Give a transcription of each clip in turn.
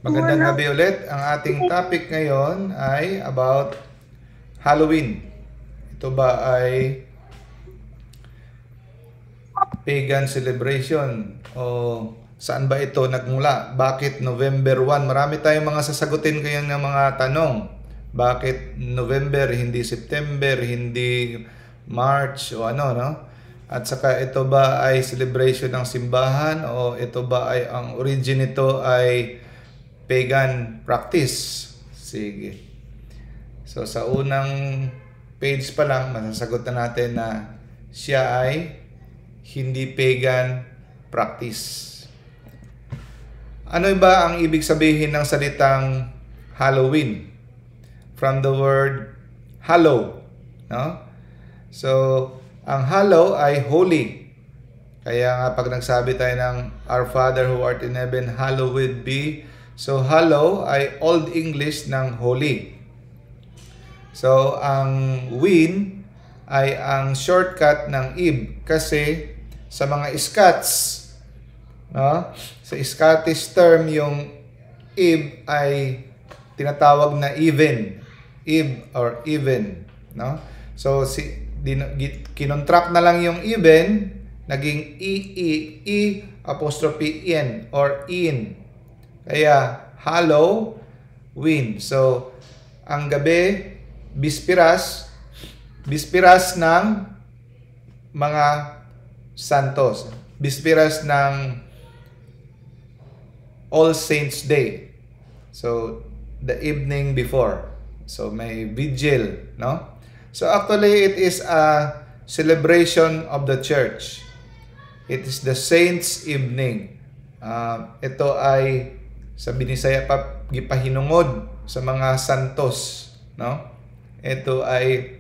Magandang gabi ulit. Ang ating topic ngayon ay about Halloween. Ito ba ay pagan celebration o saan ba ito nagmula? Bakit November 1? Marami tayong mga sasagutin kaya ng mga tanong. Bakit November, hindi September, hindi March o ano, no? At saka ito ba ay celebration ng simbahan o ito ba ay ang origin nito ay pagan practice? Sige. So sa unang page pa lang, masasagot na natin na siya ay hindi pagan practice. Ano ba ang ibig sabihin ng salitang Halloween? From the word hallow, no? So, ang hallow ay holy. Kaya nga pag nagsabi tayo ng Our Father who art in heaven, hallowed be. So, hallow ay Old English ng holy. So, ang win ay ang shortcut ng ib. Kasi sa mga Scots, no? Sa Scottish term, yung ib ay tinatawag na even. Ib or even, no? So, kinontract na lang yung even, naging i apostrophe in or in. Kaya Halloween. So, ang gabi, bispiras ng mga santos. Bispiras ng All Saints Day. So, the evening before. So, may vigil, no? So, actually, it is a celebration of the church. It is the Saints' Evening. Ito ay sa Binisaya pa gipahinungod sa mga santos, no? Ito ay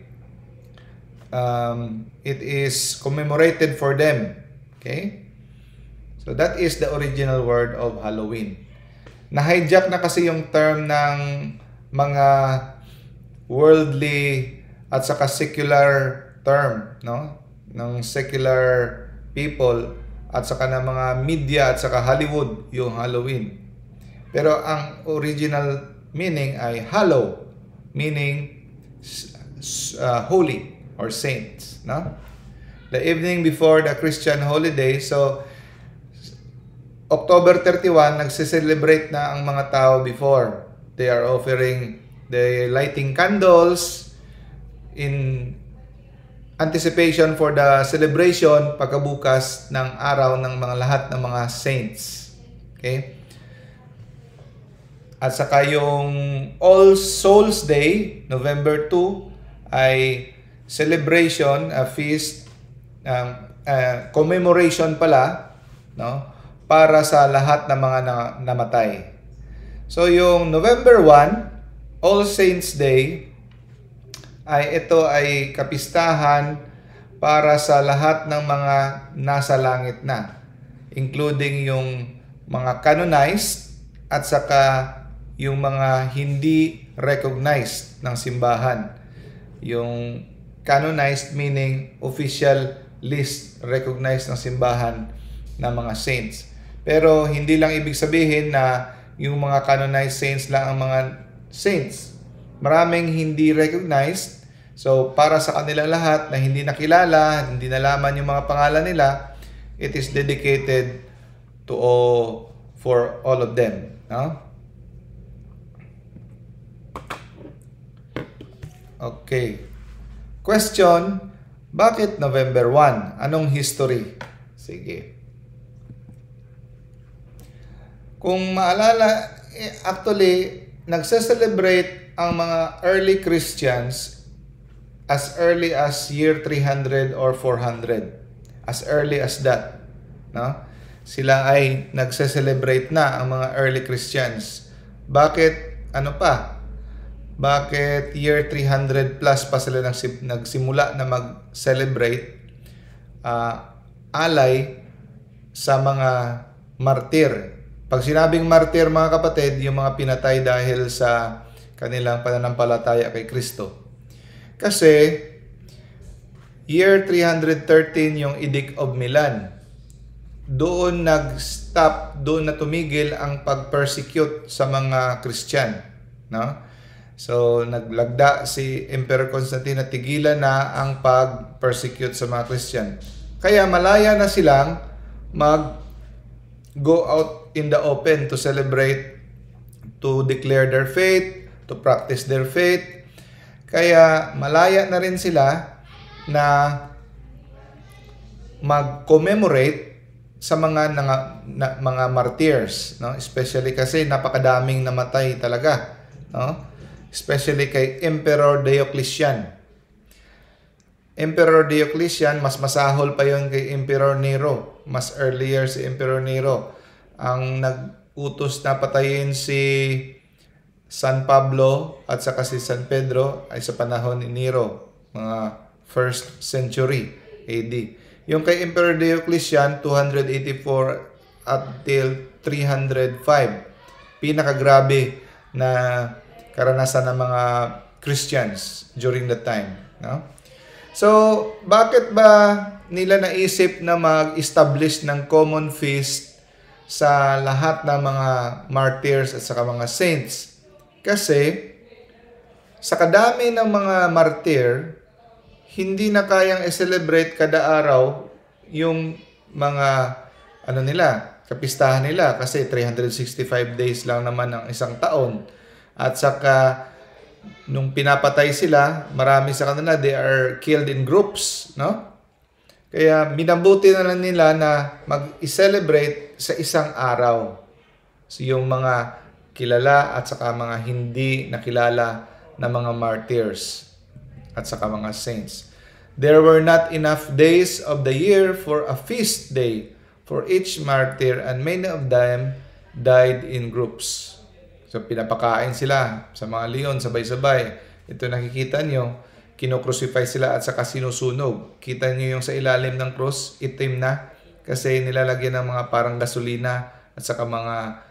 it is commemorated for them. Okay? So that is the original word of Halloween. Na-hijack na kasi yung term ng mga worldly at saka secular term, no? Ng secular people at saka ng mga media at saka Hollywood yung Halloween. Pero ang original meaning ay hallow, meaning holy or saints, no? The evening before the Christian holiday. So October 31 nagse-celebrate na ang mga tao before. They are offering, they lighting candles in anticipation for the celebration pagkabukas ng araw ng mga lahat ng mga saints. Okay? At saka yung All Souls Day, November 2, ay celebration, a feast, commemoration pala, no? Para sa lahat ng mga namatay. So yung November 1, All Saints Day, ito ay kapistahan para sa lahat ng mga nasa langit na, including yung mga canonized at saka yung mga hindi recognized ng simbahan. Yung canonized meaning official list recognized ng simbahan ng mga saints. Pero hindi lang ibig sabihin na yung mga canonized saints lang ang mga saints. Maraming hindi recognized. So, para sa kanila lahat na hindi nakilala, hindi nalaman yung mga pangalan nila, it is dedicated to for all of them. No? Okay. Question, bakit November 1? Anong history? Sige. Kung maalala, actually, nagse-celebrate ang mga early Christians as early as year 300 or 400. As early as that. No? Sila ay nagse-celebrate na ang mga early Christians. Bakit? Ano pa? Bakit year 300 plus pa sila nagsimula na mag-celebrate? Alay sa mga martir. Pag sinabing martir, mga kapatid, yung mga pinatay dahil sa kanilang pananampalataya kay Kristo. Kasi year 313 yung Edict of Milan. doon nag-stop, doon na tumigil ang pag-persecute sa mga Christian, no? So naglagda si Emperor Constantine na tigilan na ang pag-persecute sa mga Christian. Kaya malaya na silang go out in the open to celebrate, to declare their faith, to practice their faith. Kaya malaya na rin sila na mag-commemorate sa mga mga martyrs, no? Especially kasi napakadaming namatay talaga, no? Especially kay Emperor Diocletian. Emperor Diocletian, mas masahol pa yon kay Emperor Nero. Mas earlier si Emperor Nero. Ang nag-utos na patayin si San Pablo at saka si San Pedro ay sa panahon ni Nero, mga 1st century AD. Yung kay Emperor Diocletian, 284 until 305. Pinakagrabe na karanasan ng mga Christians during that time, no? So, bakit ba nila naisip na mag-establish ng common feast sa lahat ng mga martyrs at saka mga saints? Kasi sa kadami ng mga martyr, hindi na kayang i-celebrate kada araw yung mga kapistahan nila kasi 365 days lang naman ang isang taon. At saka nung pinapatay sila, marami sa kanila, they are killed in groups, no? Kaya minabuti na lang nila na mag-celebrate sa isang araw. So yung mga kilala at saka mga hindi nakilala na mga martyrs at saka mga saints. There were not enough days of the year for a feast day for each martyr, and many of them died in groups. So pinapakain sila sa mga leon, sabay-sabay. Ito nakikita nyo, kinocrucify sila at saka sinusunog. Kita nyo yung sa ilalim ng cross, itim na, kasi nilalagyan ng mga parang gasolina at saka mga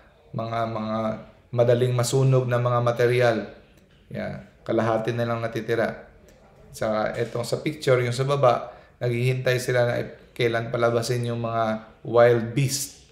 madaling masunog na mga material. Yeah, kalahati na lang natitira. Saka etong sa picture, yung sa baba, naghihintay sila na kailan palabasin yung mga wild beast.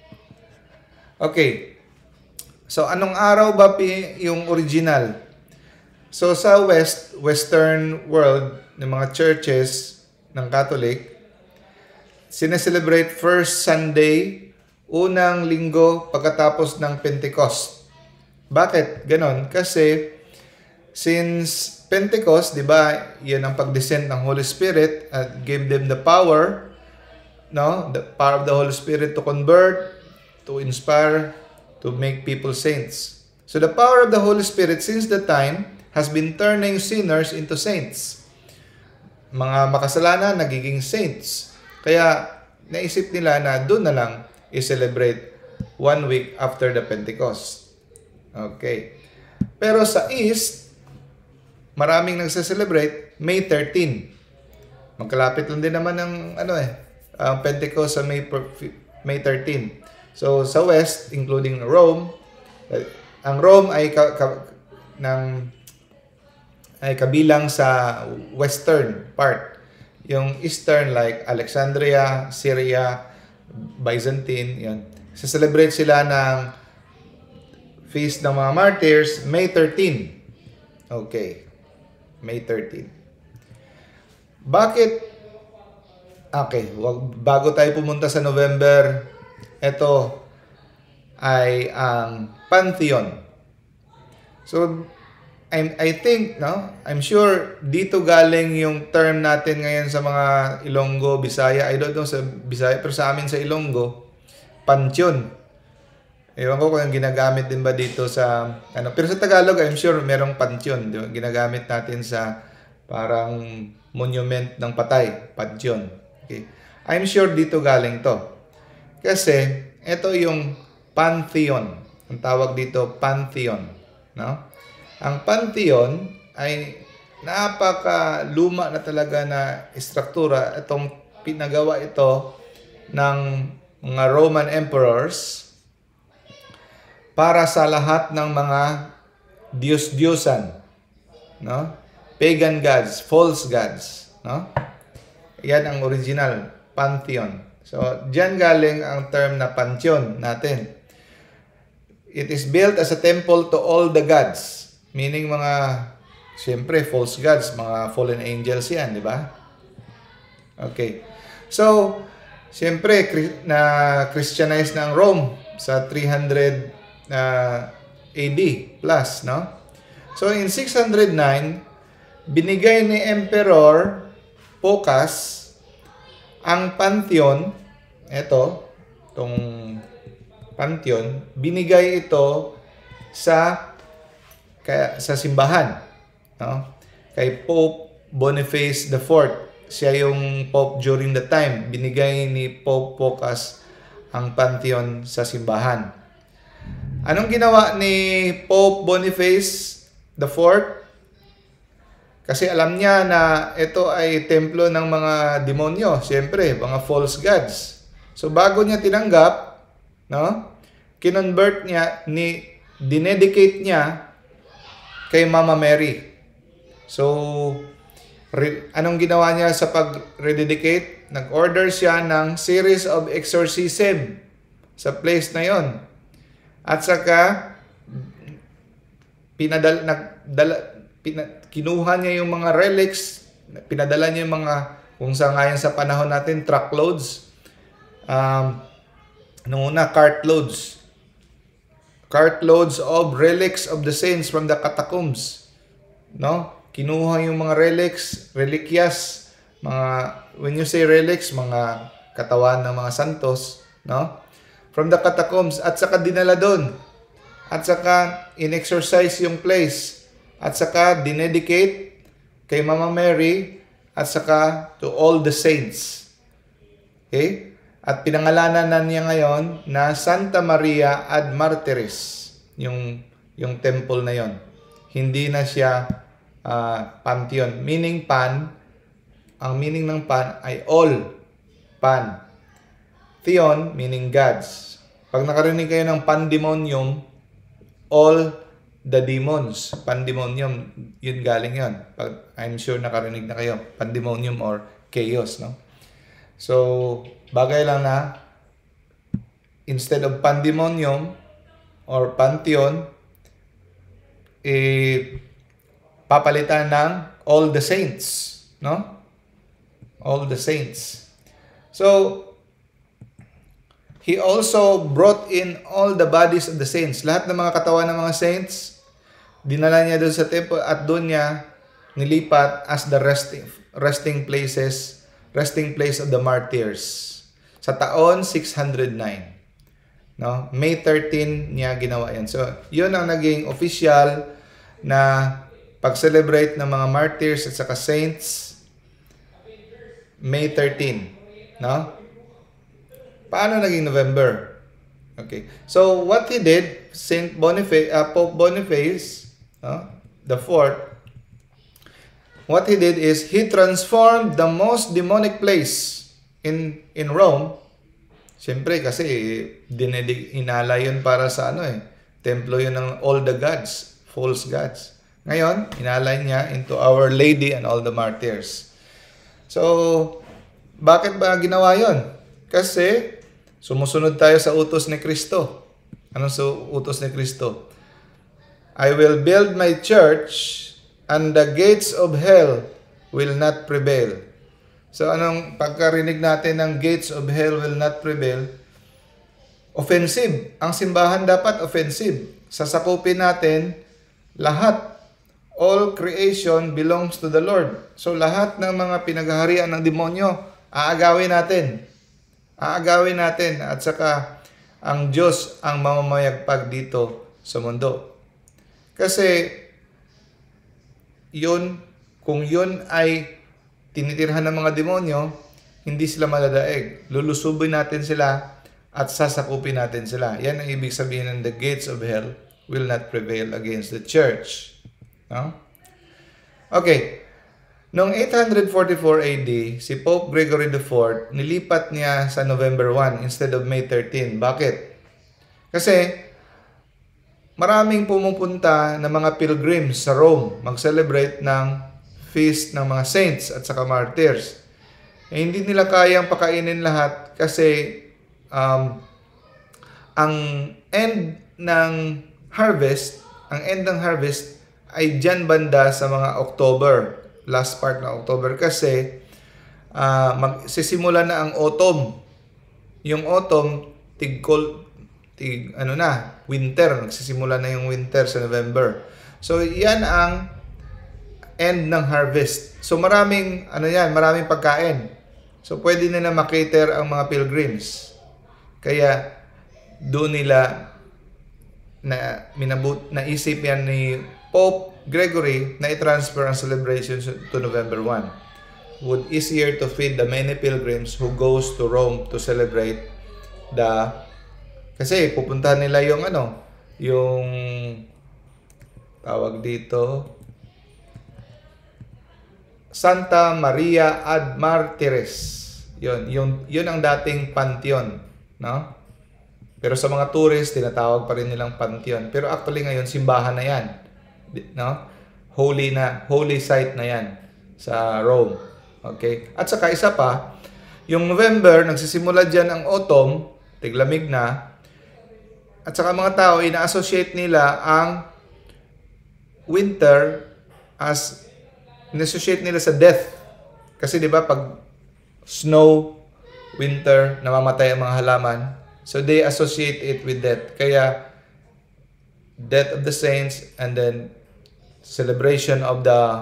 Okay. So, anong araw ba yung original? So, sa Western world, ng mga churches ng Catholic, sineselebrate first Sunday, unang linggo pagkatapos ng Pentecost. Bakit ganon? Kasi, since Pentecost, di ba, yan ang pag-descend ng Holy Spirit at gave them the power, no? The power of the Holy Spirit to convert, to inspire, to make people saints. So the power of the Holy Spirit since the time has been turning sinners into saints. Mga makasalanan nagiging saints. Kaya naisip nila na doon na lang i-celebrate 1 week after the Pentecost. Okay. Pero sa East, maraming nagse-celebrate May 13. Magkalapit lang din naman ng Pentecost sa May 13. So, sa West, including Rome, ang Rome ay kabilang sa Western part. Yung Eastern, like Alexandria, Syria, Byzantine, yun. Celebrate sila ng Feast ng mga Martyrs, May 13. Okay. May 13. Bakit? Okay, bago tayo pumunta sa November, ito ay ang Pantheon. So, I think, no? I'm sure dito galing yung term natin ngayon sa mga Ilonggo, Bisaya. I don't know sa Bisaya, pero sa amin sa Ilonggo, Pantheon. Ewan ko kung ginagamit din ba dito sa pero sa Tagalog, I'm sure merong Pantheon, di ba? Ginagamit natin sa parang monument ng patay, Pantheon. Okay. I'm sure dito galing to. Kasi, ito yung Pantheon. Ang tawag dito, Pantheon. No? Ang Pantheon ay napaka-luma na talaga na istruktura. Itong pinagawa ito ng mga Roman emperors para sa lahat ng mga Diyos-Diyosan. No? Pagan gods, false gods. No? Yan ang original Pantheon. So, diyan galing ang term na pantheon natin. It is built as a temple to all the gods. Meaning siyempre, false gods, mga fallen angels yan, di ba? Okay. So, siyempre, na-Christianize na ang Rome sa 300 AD plus, no? So, in 609, binigay ni Emperor Phocas ang pantheon, itong pantheon, binigay ito sa simbahan, no? Kay Pope Boniface IV. Siya yung Pope during the time. Binigay ni Pope Phocas ang pantheon sa simbahan. Anong ginawa ni Pope Boniface IV? Kasi alam niya na ito ay templo ng mga demonyo, siyempre, mga false gods. So bago niya tinanggap, no? Kinonvert niya, dinedicate niya kay Mama Mary. So anong ginawa niya sa pag-rededicate? Nag-order siya ng series of exorcism sa place na yon. At saka kinuha niya yung mga relics, pinadala niya yung mga, kung sa ngayon sa panahon natin, truckloads, nung una, cartloads of relics of the saints from the catacombs, no? Kinuha yung mga reliquias, when you say relics, mga katawan ng mga santos, no? From the catacombs, at saka dinala doon, at saka in-exorcise yung place, at saka dinedicate kay Mama Mary, at saka to all the saints. Okay? At pinangalanan na niya ngayon na Santa Maria ad Martyris, yung temple na yon. Hindi na siya pantheon. Meaning ang meaning ng pan ay all. Pan. Theon, meaning gods. Pag nakarinig kayo ng pandemonium, all the demons, pandemonium, yun galing yun. I'm sure nakarinig na kayo, pandemonium or chaos, no? So, bagay lang na instead of pandemonium or pantheon, papalitan ng all the saints, no? All the saints. So, he also brought in all the bodies of the saints. Lahat ng mga katawan ng mga saints, dinala niya doon sa temple at doon niya nilipat as the resting place of the martyrs. Sa taon 609. No? May 13 niya ginawa yan. So, yun ang naging official na pag-celebrate ng mga martyrs at saka saints. May 13. No? Paano naging November? Okay. So, what he did, Pope Boniface, the fourth, what he did is he transformed the most demonic place in Rome. Siyempre kasi inala yun para sa templo yun ng all the gods, false gods. Ngayon, inalay niya into Our Lady and all the martyrs. So, bakit ba ginawa yun? Kasi sumusunod tayo sa utos ni Kristo. Anong utos ni Kristo? I will build my church and the gates of hell will not prevail. So anong pagkarinig natin ng gates of hell will not prevail? Offensive. Ang simbahan dapat offensive. Sasakupin natin lahat. All creation belongs to the Lord. So lahat ng mga pinaghaharian ng demonyo, aagawin natin. Aagawin natin at saka ang Diyos ang mamamayagpag dito sa mundo. Kasi kung yun ay tinitirhan ng mga demonyo, hindi sila maladaig. Lulusubin natin sila at sasakupin natin sila. Yan ang ibig sabihin ng the gates of hell will not prevail against the church. No? Okay. Noong 844 AD, si Pope Gregory IV, nilipat niya sa November 1 instead of May 13. Bakit? Kasi maraming pumupunta na mga pilgrims sa Rome mag-celebrate ng feast ng mga saints at saka martyrs. hindi nila kayang pakainin lahat kasi ang end ng ang end ng harvest ay dyan banda sa mga October, last part ng October kasi magsisimula na ang autumn. Yung autumn, winter. Nagsisimula na yung winter sa November. So, yan ang end ng harvest. So, maraming pagkain. So, pwede na makater ang mga pilgrims. Kaya, doon nila naisip yan ni Pope Gregory na i-transfer ang celebration to November 1. Would easier to feed the many pilgrims who goes to Rome to celebrate kasi pupuntahan nila yung tawag dito, Santa Maria ad Martires. Yun ang dating pantheon, no? Pero sa mga tourist, tinatawag pa rin nilang pantheon. Pero actually ngayon, simbahan na yan. No? Holy site na yan sa Rome. Okay? At saka isa pa, yung November, nagsisimula dyan ang autumn, tiglamig na. At saka mga tao, ina-associate nila ang winter ina-associate nila sa death. Kasi di ba pag snow, winter, namamatay ang mga halaman. So they associate it with death. Kaya death of the saints and then celebration of the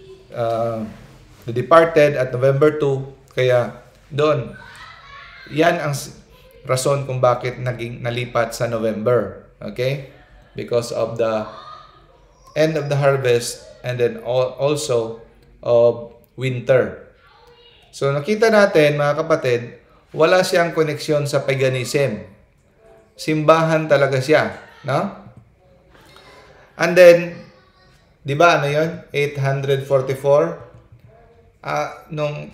departed at November 2. Kaya doon, yan ang rason kung bakit nalipat sa November. Okay? Because of the end of the harvest and then also of winter. So nakita natin mga kapatid, wala siyang koneksyon sa paganism. Simbahan talaga siya, no? And then, di ba ano yun? 844. Noong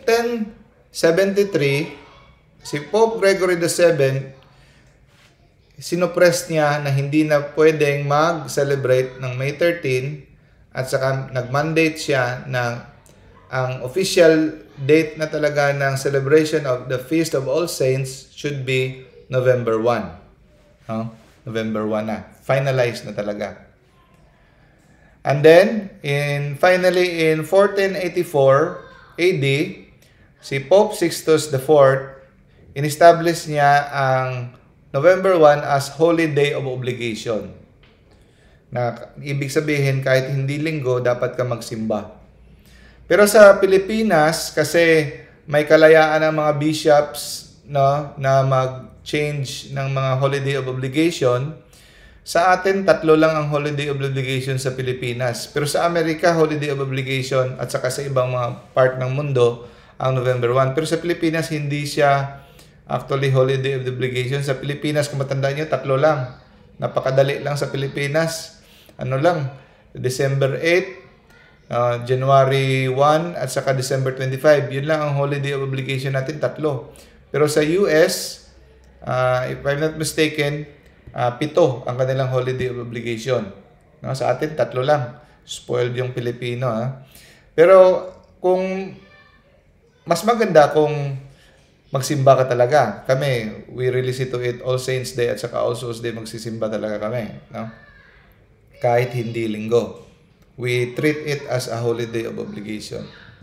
1073, si Pope Gregory VII, sinopress niya na hindi na pwedeng mag-celebrate ng May 13 at saka nag-mandate siya na ang official date na talaga ng celebration of the Feast of All Saints should be November 1. November 1 na. Finalized na talaga. And then, finally in 1484 AD, si Pope Sixtus IV, in-establish niya ang November 1 as Holy Day of Obligation. Na ibig sabihin, kahit hindi linggo, dapat ka magsimba. Pero sa Pilipinas, kasi may kalayaan ng mga bishops, no, na mag-change ng mga holiday of obligation, sa atin, 3 lang ang holiday of obligation sa Pilipinas. Pero sa Amerika, holiday of obligation at saka sa ibang mga part ng mundo, ang November 1. Pero sa Pilipinas, hindi siya actually holiday of obligation. Sa Pilipinas, kung matandaan nyo, 3 lang. Napakadali lang sa Pilipinas. December 8, January 1 at saka December 25. Yun lang ang holiday of obligation natin, 3. Pero sa US, if I'm not mistaken, 7 ang kanilang holiday of obligation. No? Sa atin, 3 lang. Spoiled yung Pilipino. Pero kung mas maganda kung magsimba ka talaga. Kami, we really see to it All Saints Day at saka All Souls Day, magsisimba talaga kami. No? Kahit hindi linggo. We treat it as a holiday of obligation.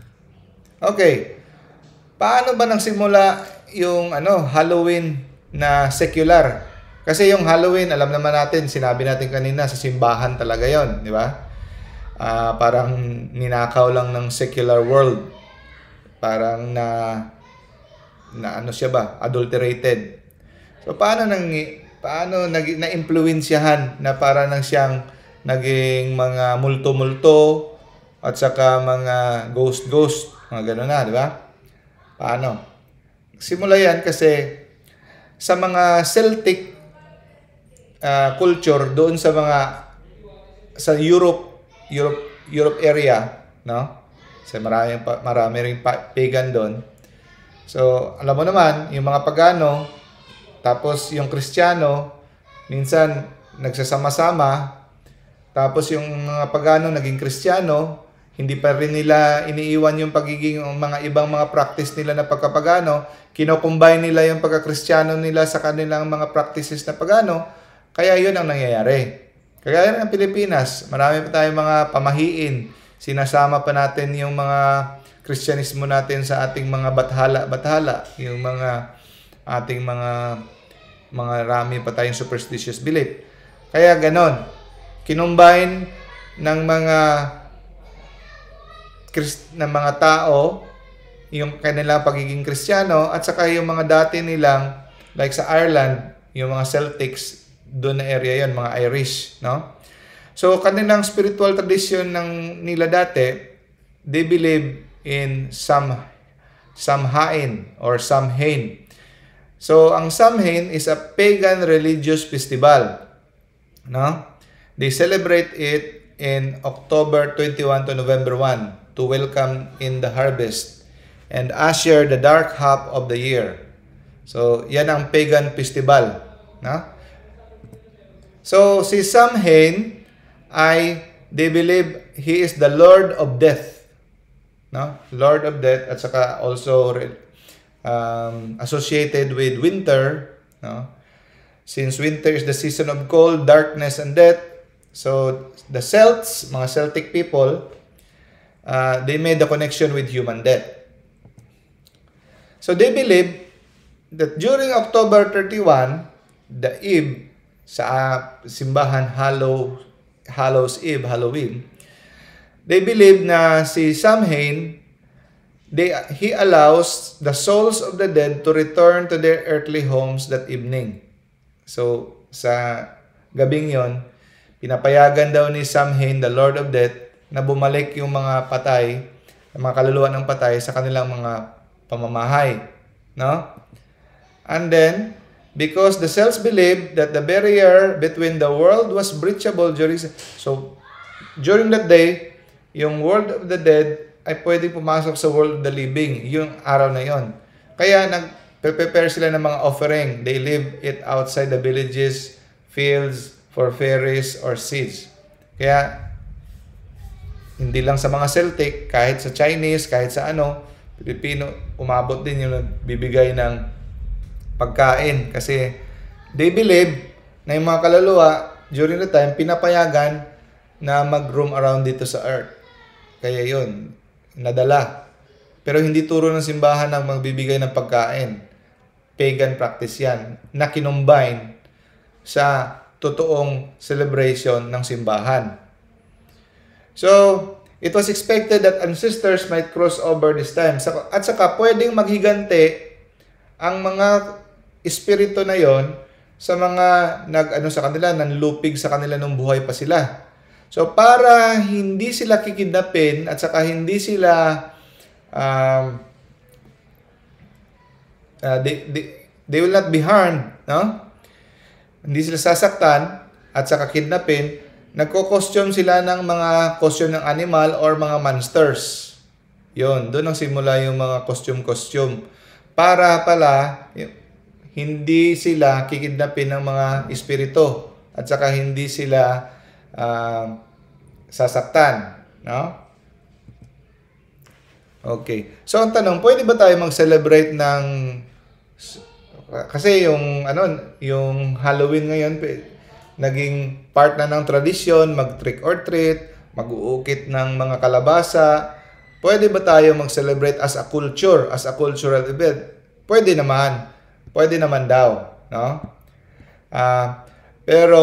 Okay. Paano ba nagsimula yung Halloween na secular? Kasi yung Halloween, alam naman natin, sinabi natin kanina, sa simbahan talaga yon, di ba? Parang ninakaw lang ng secular world. Parang adulterated. So paano na-impluwensyahan na para nang siyang naging mga multo-multo at saka mga ghost, mga gano'n na, di ba? Paano? Simula yan kasi sa mga Celtic culture doon sa Europe area, no? Kasi marami ring pagan doon. So, alam mo naman, yung mga pagano, tapos yung Kristiyano, minsan nagsasama-sama, tapos yung mga pagano naging Kristiyano, hindi pa rin nila iniiwan yung pagiging mga ibang mga practice nila na pagkapagano, kino-combine nila yung pagka-Kristiyano nila sa kanilang mga practices na pagano, kaya yun ang nangyayari. Kaya ng Pilipinas, marami pa tayong mga pamahiin, sinasama pa natin yung mga Kristyanismo natin sa ating mga bathala, yung mga ating mga rami pa tayong superstitious belief. Kaya ganon, kinumbine ng mga tao yung kanilang pagiging Kristiyano at saka yung mga dati nilang, like sa Ireland, yung mga Celtics, doon na area yon, mga Irish, no? So kanilang spiritual tradition ng nila dati, they believe in Samhain or Samhain. So ang Samhain is a pagan religious festival, no? They celebrate it in October 21 to November 1 to welcome in the harvest and usher the dark half of the year. So, yan ang pagan festival. No? So, si Samhain they believe he is the Lord of Death. No? Lord of Death at saka also associated with winter. No? Since winter is the season of cold, darkness, and death, so the Celts, mga Celtic people, they made the connection with human death. So they believe that during October 31, the Eve, sa simbahan Hallows Eve, Halloween, they believe na si Samhain, he allows the souls of the dead to return to their earthly homes that evening. So sa gabing yon, pinapayagan daw ni Samhain, the Lord of Death, na bumalik yung mga patay, mga kaluluwa ng patay sa kanilang mga pamamahay. No? And then, because the Celts believed that the barrier between the world was breachable during that day, yung world of the dead ay pwedeng pumasok sa world of the living, yung araw na yon. Kaya nag-prepare sila ng mga offering. They leave it outside the villages, fields, for fairies or seeds. Kaya, hindi lang sa mga Celtic, kahit sa Chinese, kahit sa Pilipino, umabot din yung bibigay ng pagkain. Kasi they believe na yung mga kaluluwa, during the time, pinapayagan na mag-roam around dito sa earth. Kaya yun, nadala. Pero hindi turo ng simbahan na magbibigay ng pagkain. Pagan practice yan, na kinumbine sa totoong celebration ng simbahan. So, it was expected that ancestors might cross over this time. At saka, pwedeng maghigante ang mga espiritu na yon sa mga sa kanila, nanlupig sa kanila nung buhay pa sila. So, para hindi sila kikidnapin at saka hindi sila they will not be harmed, no? Hindi sila sasaktan at saka kidnapin, nagko-costume sila ng mga costume ng animal or mga monsters. Yun, doon ang simula yung mga costume. Para pala, hindi sila kikidnapin ng mga espiritu at saka hindi sila sasaktan. No? Okay. So, ang tanong, pwede ba tayo mag-celebrate ng... Kasi yung Halloween ngayon, naging part na ng tradisyon, mag-trick or treat, mag-uukit ng mga kalabasa. Pwede ba tayo mag-celebrate as a culture, as a cultural event? Pwede naman daw, no? Pero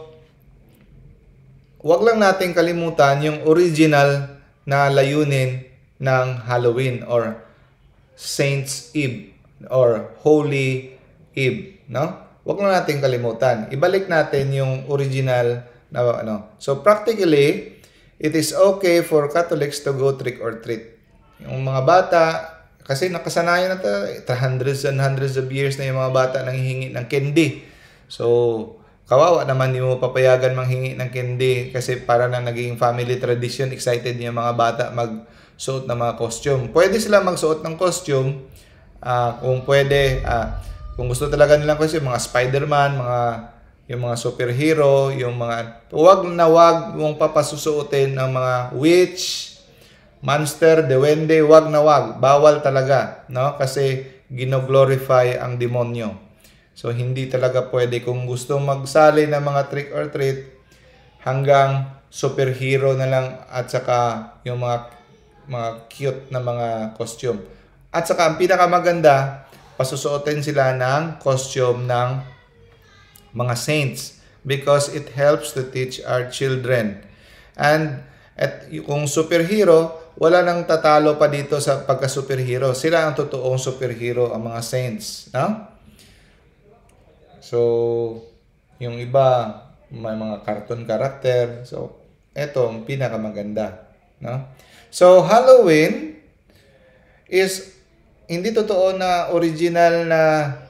wag lang nating kalimutan yung original na layunin ng Halloween or Saints Eve or Holy Eve, no? Huwag na natin kalimutan. Ibalik natin yung original na So practically, it is okay for Catholics to go trick or treat. Yung mga bata, kasi nakasanayan na hundreds and hundreds of years na yung mga bata nanghihingi ng candy. So, kawawa naman yung papayagan manghingi ng candy kasi para na naging family tradition, excited yung mga bata magsuot ng mga costume. Pwede sila magsuot ng costume kung pwede, kung gusto talaga nilang costume, mga Spider-Man, yung mga superhero, yung mga, wag mong papasusuotin ng mga witch, Monster, dewende, wag na wag. Bawal talaga, no? Kasi gino-glorify ang demonyo. So, hindi talaga pwede. Kung gusto magsali ng mga trick or treat, hanggang superhero na lang at saka yung mga cute na mga costume. At saka, ang pinakamaganda, pasusuotin sila ng costume ng mga saints because it helps to teach our children. And kung superhero, wala nang tatalo pa dito sa pagka-superhero. Sila ang totoong superhero, ang mga saints. No? So, yung iba, may mga cartoon character. So, eto ang pinakamaganda. No? So, Halloween is hindi totoo na original na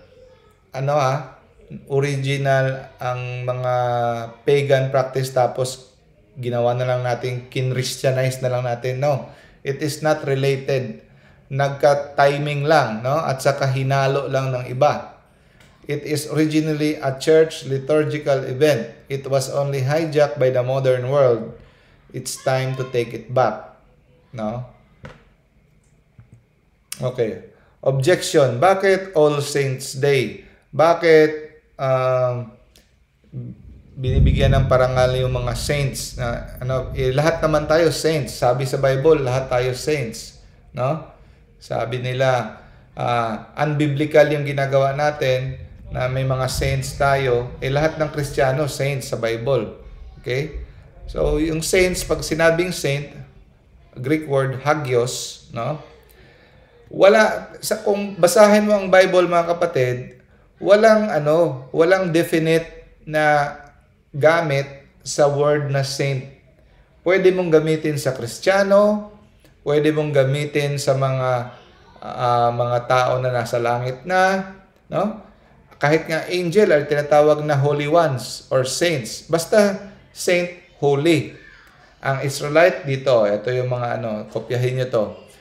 original ang mga pagan practice tapos ginawa na lang natin, kin-Christianize na lang natin. No, it is not related. Nagka-timing lang, no? At saka hinalo lang ng iba. It is originally a church liturgical event. It was only hijacked by the modern world. It's time to take it back. No? Okay. Objection. Bakit All Saints Day? Bakit binibigyan ng parangal yung mga saints na lahat naman tayo saints. Sabi sa Bible, lahat tayo saints, no? Sabi nila unbiblical yung ginagawa natin na may mga saints tayo. Lahat ng Kristiyano saints sa Bible. Okay? So, yung saints, pag sinabing saint, Greek word hagios, no? Kung basahin mo ang Bible, mga kapatid, walang definite na gamit sa word na saint. Pwede mong gamitin sa Kristiyano, pwede mong gamitin sa mga tao na nasa langit na, no? Kahit nga angel ay tinatawag na holy ones or saints. Basta saint, holy. Ang Israelite dito, ito yung mga kopyahin nyo to.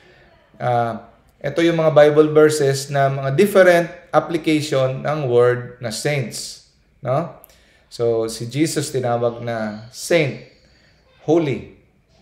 Ito yung mga Bible verses na mga different application ng word na saints, no? So, si Jesus tinawag na saint, holy.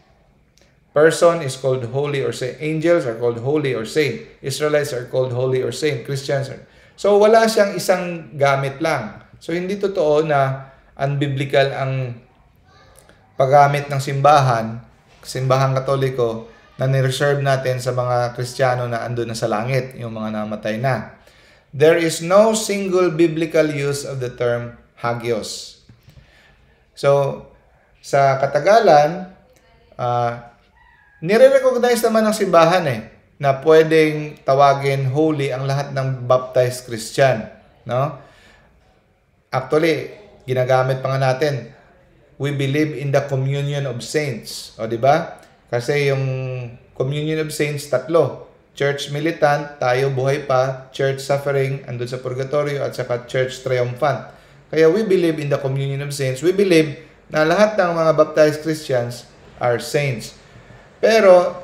Person is called holy or saint. Angels are called holy or saint. Israelites are called holy or saint. Christians are. So, wala siyang isang gamit lang. So, hindi totoo na unbiblical ang paggamit ng simbahang Katoliko, na ni-reserve natin sa mga Kristiyano na andun na sa langit, yung mga namatay na. There is no single biblical use of the term hagios. So, sa katagalan, nire-recognize naman ng simbahan na pwedeng tawagin holy ang lahat ng baptized Christian. No? Actually, ginagamit pa nga natin, we believe in the communion of saints. O, di ba? Kasi yung communion of saints, 3. Church militant, tayo buhay pa. Church suffering, andun sa purgatorio. At saka church triumphant. Kaya we believe in the communion of saints. We believe na lahat ng mga baptized Christians are saints. Pero,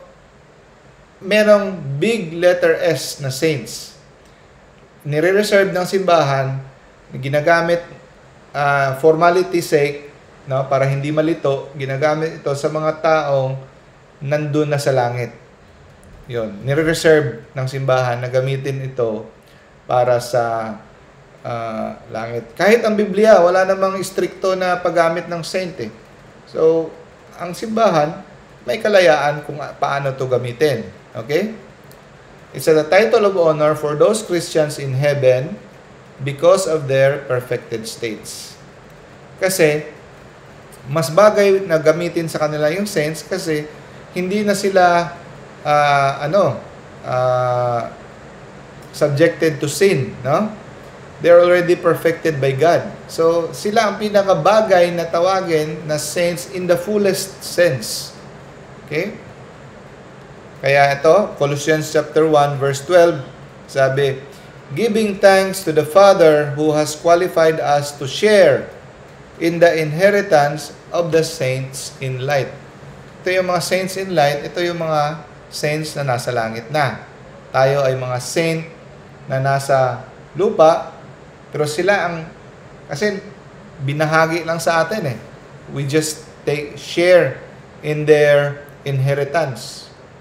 merong big letter S na saints. Nire-reserve ng simbahan, ginagamit formality sake, no, para hindi malito, ginagamit ito sa mga taong nandun na sa langit. Yun, nire-reserve ng simbahan na gamitin ito para sa langit. Kahit ang Biblia, wala namang stricto na paggamit ng saint So, ang simbahan, may kalayaan kung paano ito gamitin. Okay? It's a title of honor for those Christians in heaven because of their perfected states. Kasi, mas bagay na gamitin sa kanila yung saints kasi hindi na sila subjected to sin, no? They're already perfected by God. So, sila ang pinakabagay na tawagin na saints in the fullest sense. Okay? Kaya ito, Colossians chapter 1 verse 12, sabi, giving thanks to the Father who has qualified us to share in the inheritance of the saints in light. Ito yung mga saints in light, ito yung mga saints na nasa langit na. Tayo ay mga saint na nasa lupa, pero sila kasi binahagi lang sa atin We just share in their inheritance.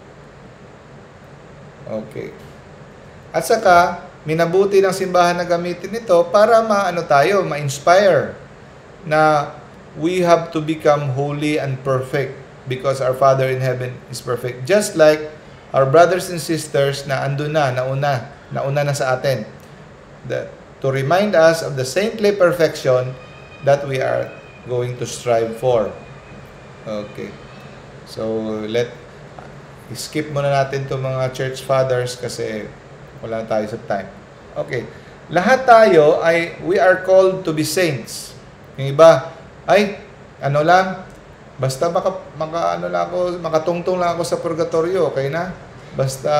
Okay. At saka, minabuti ng simbahan na gamitin ito para ma-inspire na we have to become holy and perfect because our Father in heaven is perfect. Just like our brothers and sisters na andun nauna na sa atin. To remind us of the saintly perfection that we are going to strive for. Okay. So, skip muna natin itong mga church fathers kasi wala tayo sa time. Okay. Lahat tayo we are called to be saints. Yung iba, basta makatungtong lang ako sa purgatorio, okay na? Basta,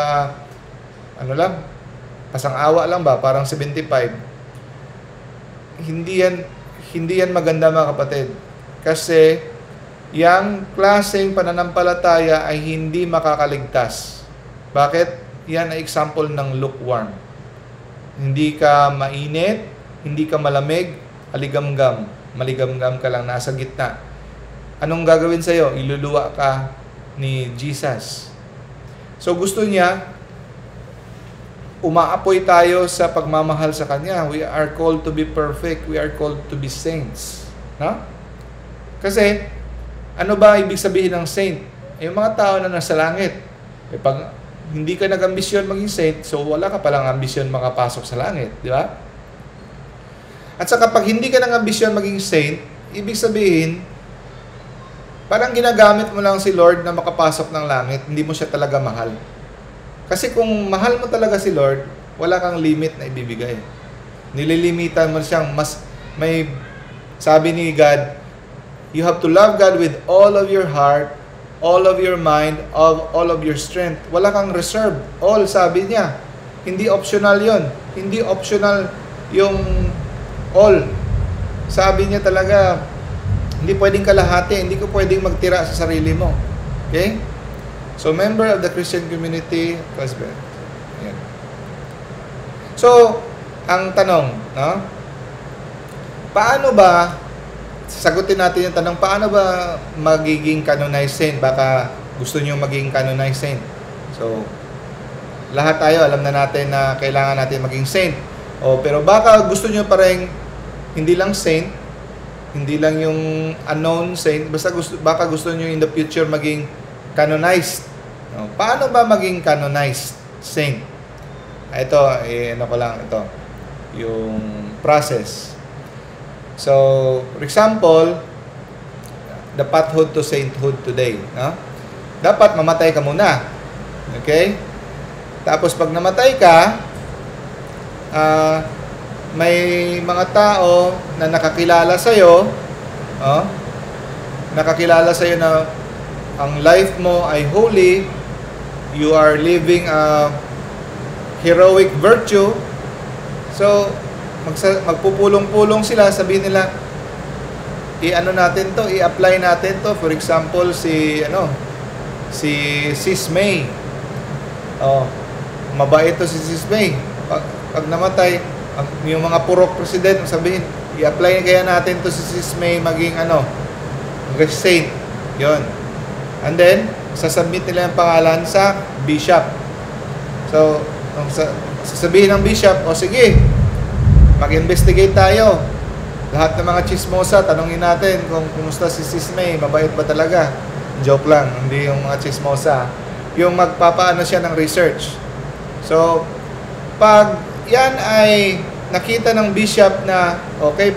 pasang-awa lang ba? Parang 75. Hindi yan maganda mga kapatid. Kasi, yang klaseng pananampalataya ay hindi makakaligtas. Bakit? Yan ay example ng lukewarm. Hindi ka mainit, hindi ka malamig, maligam-gam ka lang, nasa gitna. Anong gagawin sa'yo? Iluluwa ka ni Jesus. So gusto niya, umaapoy tayo sa pagmamahal sa Kanya. We are called to be perfect. We are called to be saints. No? Kasi, ano ba ibig sabihin ng saint? Yung mga tao na nasa langit. Pag hindi ka nag-ambisyon maging saint, so wala ka palang ambisyon makapasok sa langit. Di ba? At saka pag hindi ka nag-ambisyon maging saint, ibig sabihin, parang ginagamit mo lang si Lord na makapasok ng langit, hindi mo siya talaga mahal. Kasi kung mahal mo talaga si Lord, wala kang limit na ibibigay. Nililimitan mo siyang sabi ni God, you have to love God with all of your heart, all of your mind, all of your strength. Wala kang reserve. All, sabi niya. Hindi optional yon. Hindi optional yung all. Sabi niya talaga, hindi pwedeng kalahati. Hindi ko pwedeng magtira sa sarili mo. Okay? So, member of the Christian community, husband. Yan. So, ang tanong, no? Paano ba, sagutin natin yung tanong, paano ba magiging canonized saint? Baka gusto nyo maging canonized saint. So, lahat tayo, alam na natin na kailangan natin maging saint. Pero baka gusto nyo parang hindi lang saint, hindi lang yung unknown saint, baka gusto nyo in the future maging canonized. Paano ba maging canonized saint? Ito, ito, yung process. So, for example, the pathhood to sainthood today. No? Dapat mamatay ka muna. Okay? Tapos pag namatay ka, may mga tao na nakakilala sa'yo, nakakilala sa'yo na ang life mo ay holy, you are living a heroic virtue. So, magpupulong-pulong sila, sabihin nila, i-apply natin to. For example, si Sis May. Mabait to si Sis May. Pag namatay, yung mga purok president, sabihin, i-apply kaya natin to si Sis May maging saint. Yon. And then, sasubmit nila yung pangalan sa bishop. So, sasabihin ng bishop, sige, mag-investigate tayo. Lahat ng mga chismosa, tanongin natin kung kumusta si Sis May, mabait ba talaga? Joke lang, hindi yung mga chismosa. Yung magpapaano siya ng research. So, pag yan ay nakita ng bishop na, okay,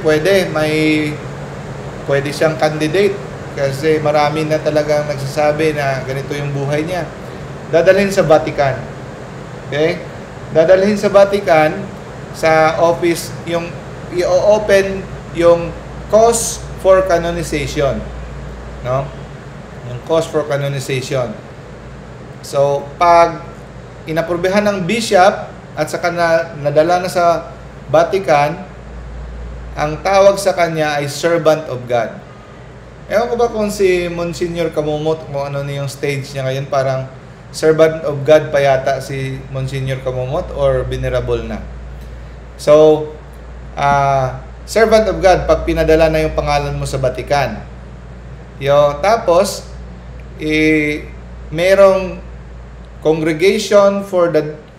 pwede siyang candidate kasi marami na talagang nagsasabi na ganito yung buhay niya. Dadalhin sa Vatican. Okay? Dadalhin sa Vatican, sa office, yung i-open yung cause for canonization. No? Yung cause for canonization. So, pag inaprubehan ng bishop at saka nadala na sa Vatican, ang tawag sa kanya ay servant of God. Ewan ko ba kung si Monsignor Camumot, kung ano na yung stage niya ngayon, parang servant of God pa yata si Monsignor Camumot or venerable na. So, servant of God, pag pinadala na yung pangalan mo sa Vatican. Tapos, merong Congregation for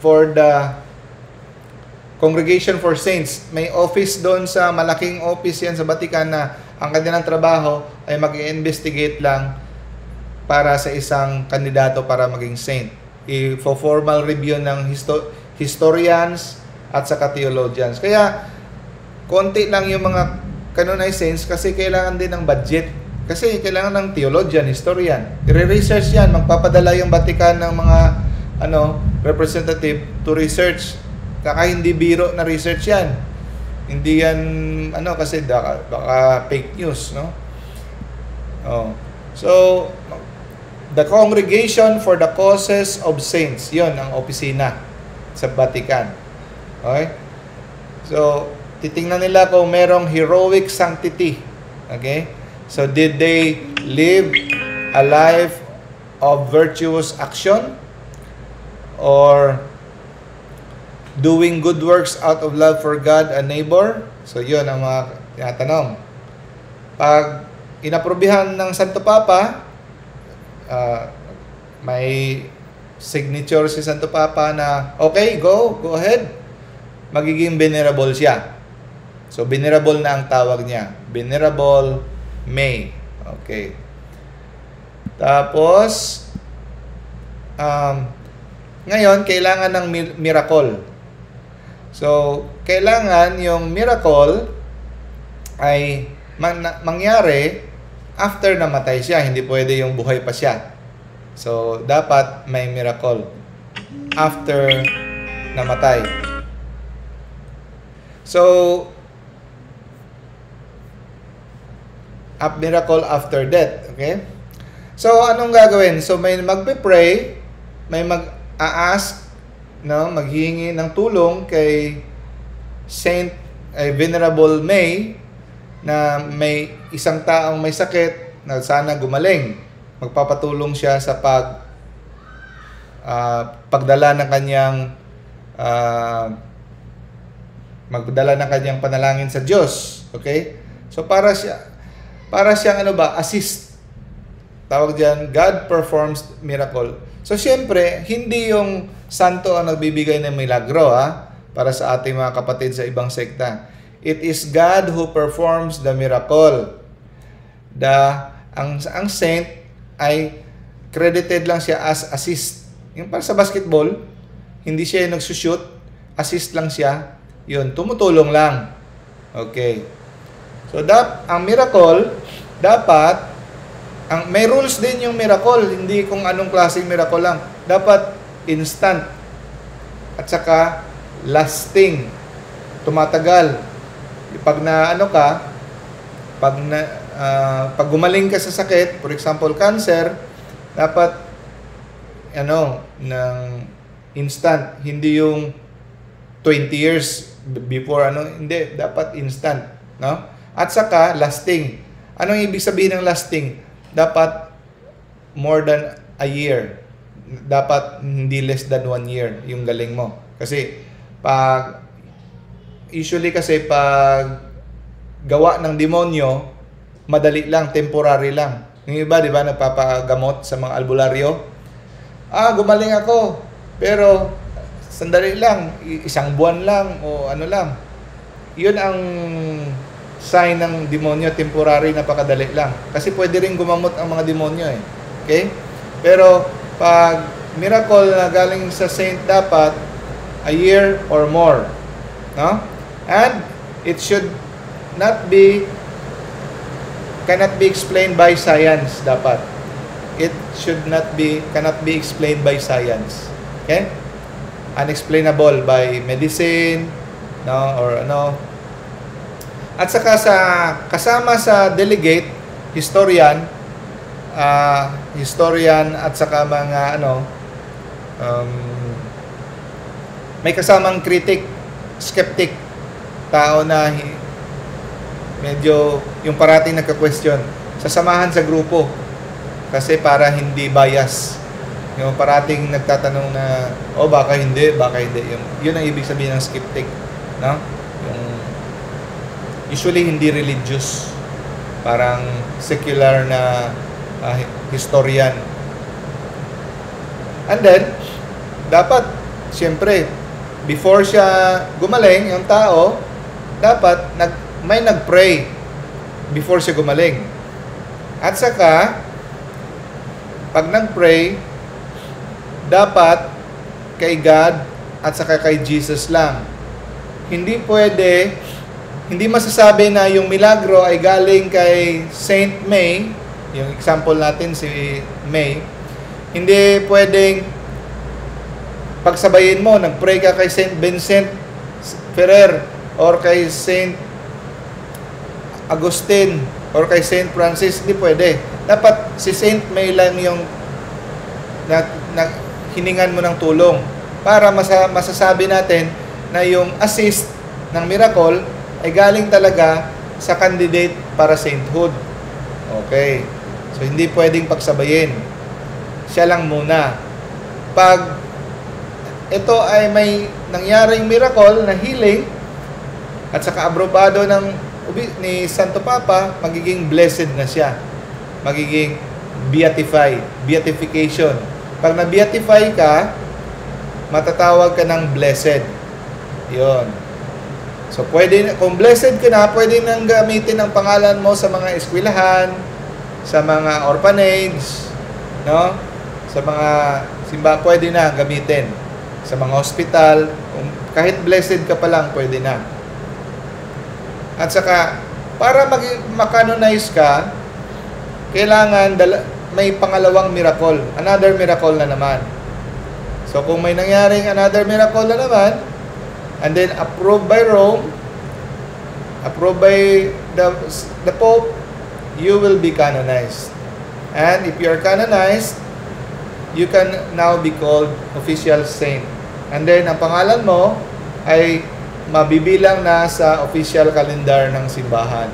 Congregation for Saints. May office doon sa malaking office yan sa Vatican na ang kanilang trabaho ay mag-investigate lang para sa isang kandidato para maging saint. I-formal review ng historians at saka theologians. Kaya, konti lang yung mga canonized saints kasi kailangan din ng budget. Kasi kailangan ng theologian, historian. I-research yan. Magpapadala yung Vatican ng mga representative to research. Kaka hindi biro na research yan. Hindi yan, kasi baka fake news, no? Oh. So, the Congregation for the Causes of Saints, yon ang opisina sa Vatican. Okay? So, titingnan nila kung merong heroic sanctity. Okay? So, did they live a life of virtuous action? Or doing good works out of love for God and neighbor? So, yun ang mga tinatanong. Pag inaprobihan ng Santo Papa, may signature si Santo Papa na, okay, go ahead. Magiging venerable siya. So, venerable na ang tawag niya. Venerable May. Okay. Tapos, ngayon, kailangan ng miracle. So, kailangan yung miracle ay mangyari after namatay siya. Hindi pwede yung buhay pa siya. So, dapat may miracle after namatay. So, miracle after death. Okay? So, anong gagawin? So, may magpe-pray, may mag-a-ask, maghihingi ng tulong kay Venerable May na may isang taong may sakit na sana gumaling. Magpapatulong siya sa pagdala ng kanyang panalangin sa Diyos. Okay? So para siyang assist. Tawag diyan, God performs miracle. So siyempre, hindi yung santo ang nagbibigay ng milagro para sa ating mga kapatid sa ibang sekta. It is God who performs the miracle. Ang saint ay credited lang siya as assist. Yung para sa basketball, hindi siya yung nagsushoot, assist lang siya. Yun, tumutulong lang. Okay. So ang miracle, dapat may rules din yung miracle, hindi kung anong klaseng miracle lang. Dapat instant at saka lasting, tumatagal. Pag pag gumaling ka sa sakit, for example cancer, dapat ng instant, hindi yung 20 years before hindi, dapat instant, no? At saka lasting. Anong ibig sabihin ng lasting? Dapat more than a year. Dapat hindi less than 1 year yung galing mo. Kasi usually pag gawa ng demonyo, madali lang, temporary lang. Yung iba, di ba, nagpapagamot sa mga albularyo. Gumaling ako. Pero sandali lang, isang buwan lang o lang. Yun ang sign ng demonyo, temporary, napakadali lang. Kasi pwede rin gumamot ang mga demonyo Okay? Pero pag miracle na galing sa saint, dapat a year or more. No? And it should cannot be explained by science, dapat. It cannot be explained by science. Okay? Unexplainable by medicine, or At saka kasama sa delegate, historian at saka mga may kasamang critic, skeptic, tao na medyo yung parating nagka-question. Sasamahan sa grupo kasi para hindi bias. Yung parating nagtatanong na baka hindi. Yun ang ibig sabihin ng skeptic, no? Usually hindi religious, parang secular na historian. And then dapat, siyempre, before siya gumaling, yung tao, dapat may nag-pray before siya gumaling. At saka, pag nag-pray, dapat kay God at saka kay Jesus lang. Hindi pwede, hindi masasabi na yung milagro ay galing kay Saint May, yung example natin si May, hindi pwedeng pagsabayin mo, nag-pray ka kay Saint Vincent Ferrer or kay Saint Agustin or kay Saint Francis, hindi pwede. Dapat si Saint May lang yung hiningan mo ng tulong para masasabi natin na yung assist ng miracle ay galing talaga sa candidate para sainthood. Okay. So, hindi pwedeng pagsabayin. Siya lang muna. Pag ito ay may nangyaring miracle na healing at saka aprobado ni Santo Papa, magiging blessed na siya. Magiging beatification. Pag na-beatify ka, matatawag ka ng blessed. Yon. So, kung blessed ka na, pwede nang gamitin ang pangalan mo sa mga eskwelahan, sa mga orphanage, no? Sa mga simba, pwede na gamitin. Sa mga hospital, kahit blessed ka pa lang, pwede na. At saka, para makanonize ka, kailangan may pangalawang miracle. Another miracle na naman. So, kung may nangyaring another miracle na naman, and then approved by Rome, approved by the Pope, you will be canonized. And if you are canonized, you can now be called official saint. And then, ang pangalan mo ay mabibilang na sa official calendar ng simbahan.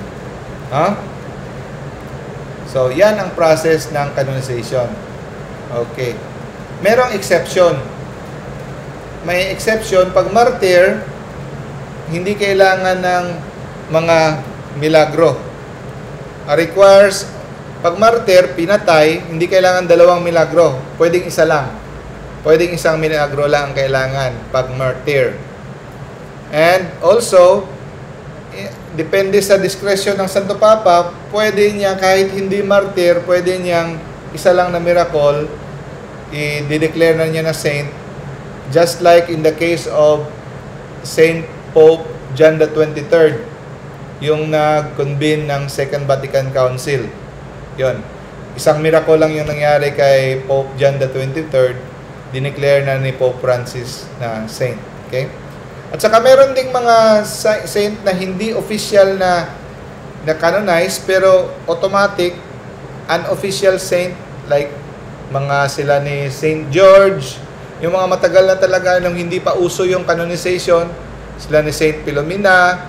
So, yan ang process ng canonization. Okay. Merong exception. May exception, pag martyr, hindi kailangan ng mga milagro. Requires, pag martyr, pinatay, hindi kailangan dalawang milagro. Pwedeng isa lang. Pwedeng isang milagro lang ang kailangan pag martyr. And also, depende sa discretion ng Santo Papa, pwede niya kahit hindi martyr, pwede niyang isa lang na miracle, i-declare na niya na saint. Just like in the case of Saint Pope John the 23rd, yung nag-convene ng Second Vatican Council. Yon. Isang miracle lang yung nangyari kay Pope John the 23rd, dineclare na ni Pope Francis na saint. Okay? At saka meron ding mga saint na hindi official na canonize, pero automatic unofficial saint, like mga sila ni Saint George, yung mga matagal na talaga nung hindi pa uso yung canonization, sila ni Saint Philomena,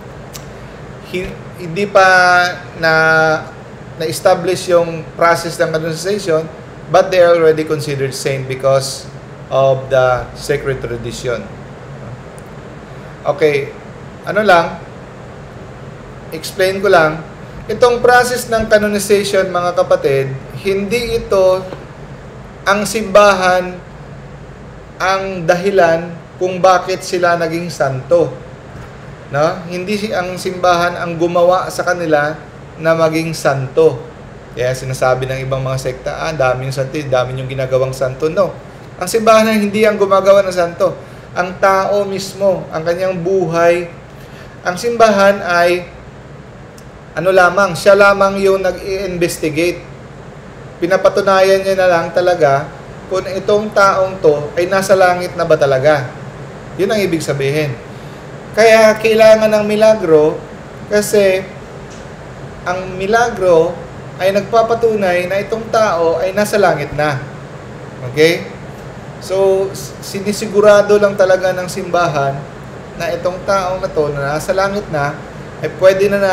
hindi pa na-establish yung process ng canonization, but they are already considered saint because of the sacred tradition. Okay, explain ko lang, itong process ng canonization, mga kapatid, hindi ito ang simbahan ang dahilan kung bakit sila naging santo. No? Hindi ang simbahan ang gumawa sa kanila na maging santo. Kaya sinasabi ng ibang mga sekta, dami yung santo, dami yung ginagawang santo. No. Ang simbahan hindi ang gumagawa ng santo. Ang tao mismo, ang kanyang buhay. Ang simbahan ay siya lamang yung nag-i-investigate. Pinapatunayan niya na lang talaga kung itong taong to ay nasa langit na ba talaga. Yun ang ibig sabihin. Kaya kailangan ng milagro kasi ang milagro ay nagpapatunay na itong tao ay nasa langit na. Okay? So, sinisigurado lang talaga ng simbahan na itong taong na to na nasa langit na ay pwede na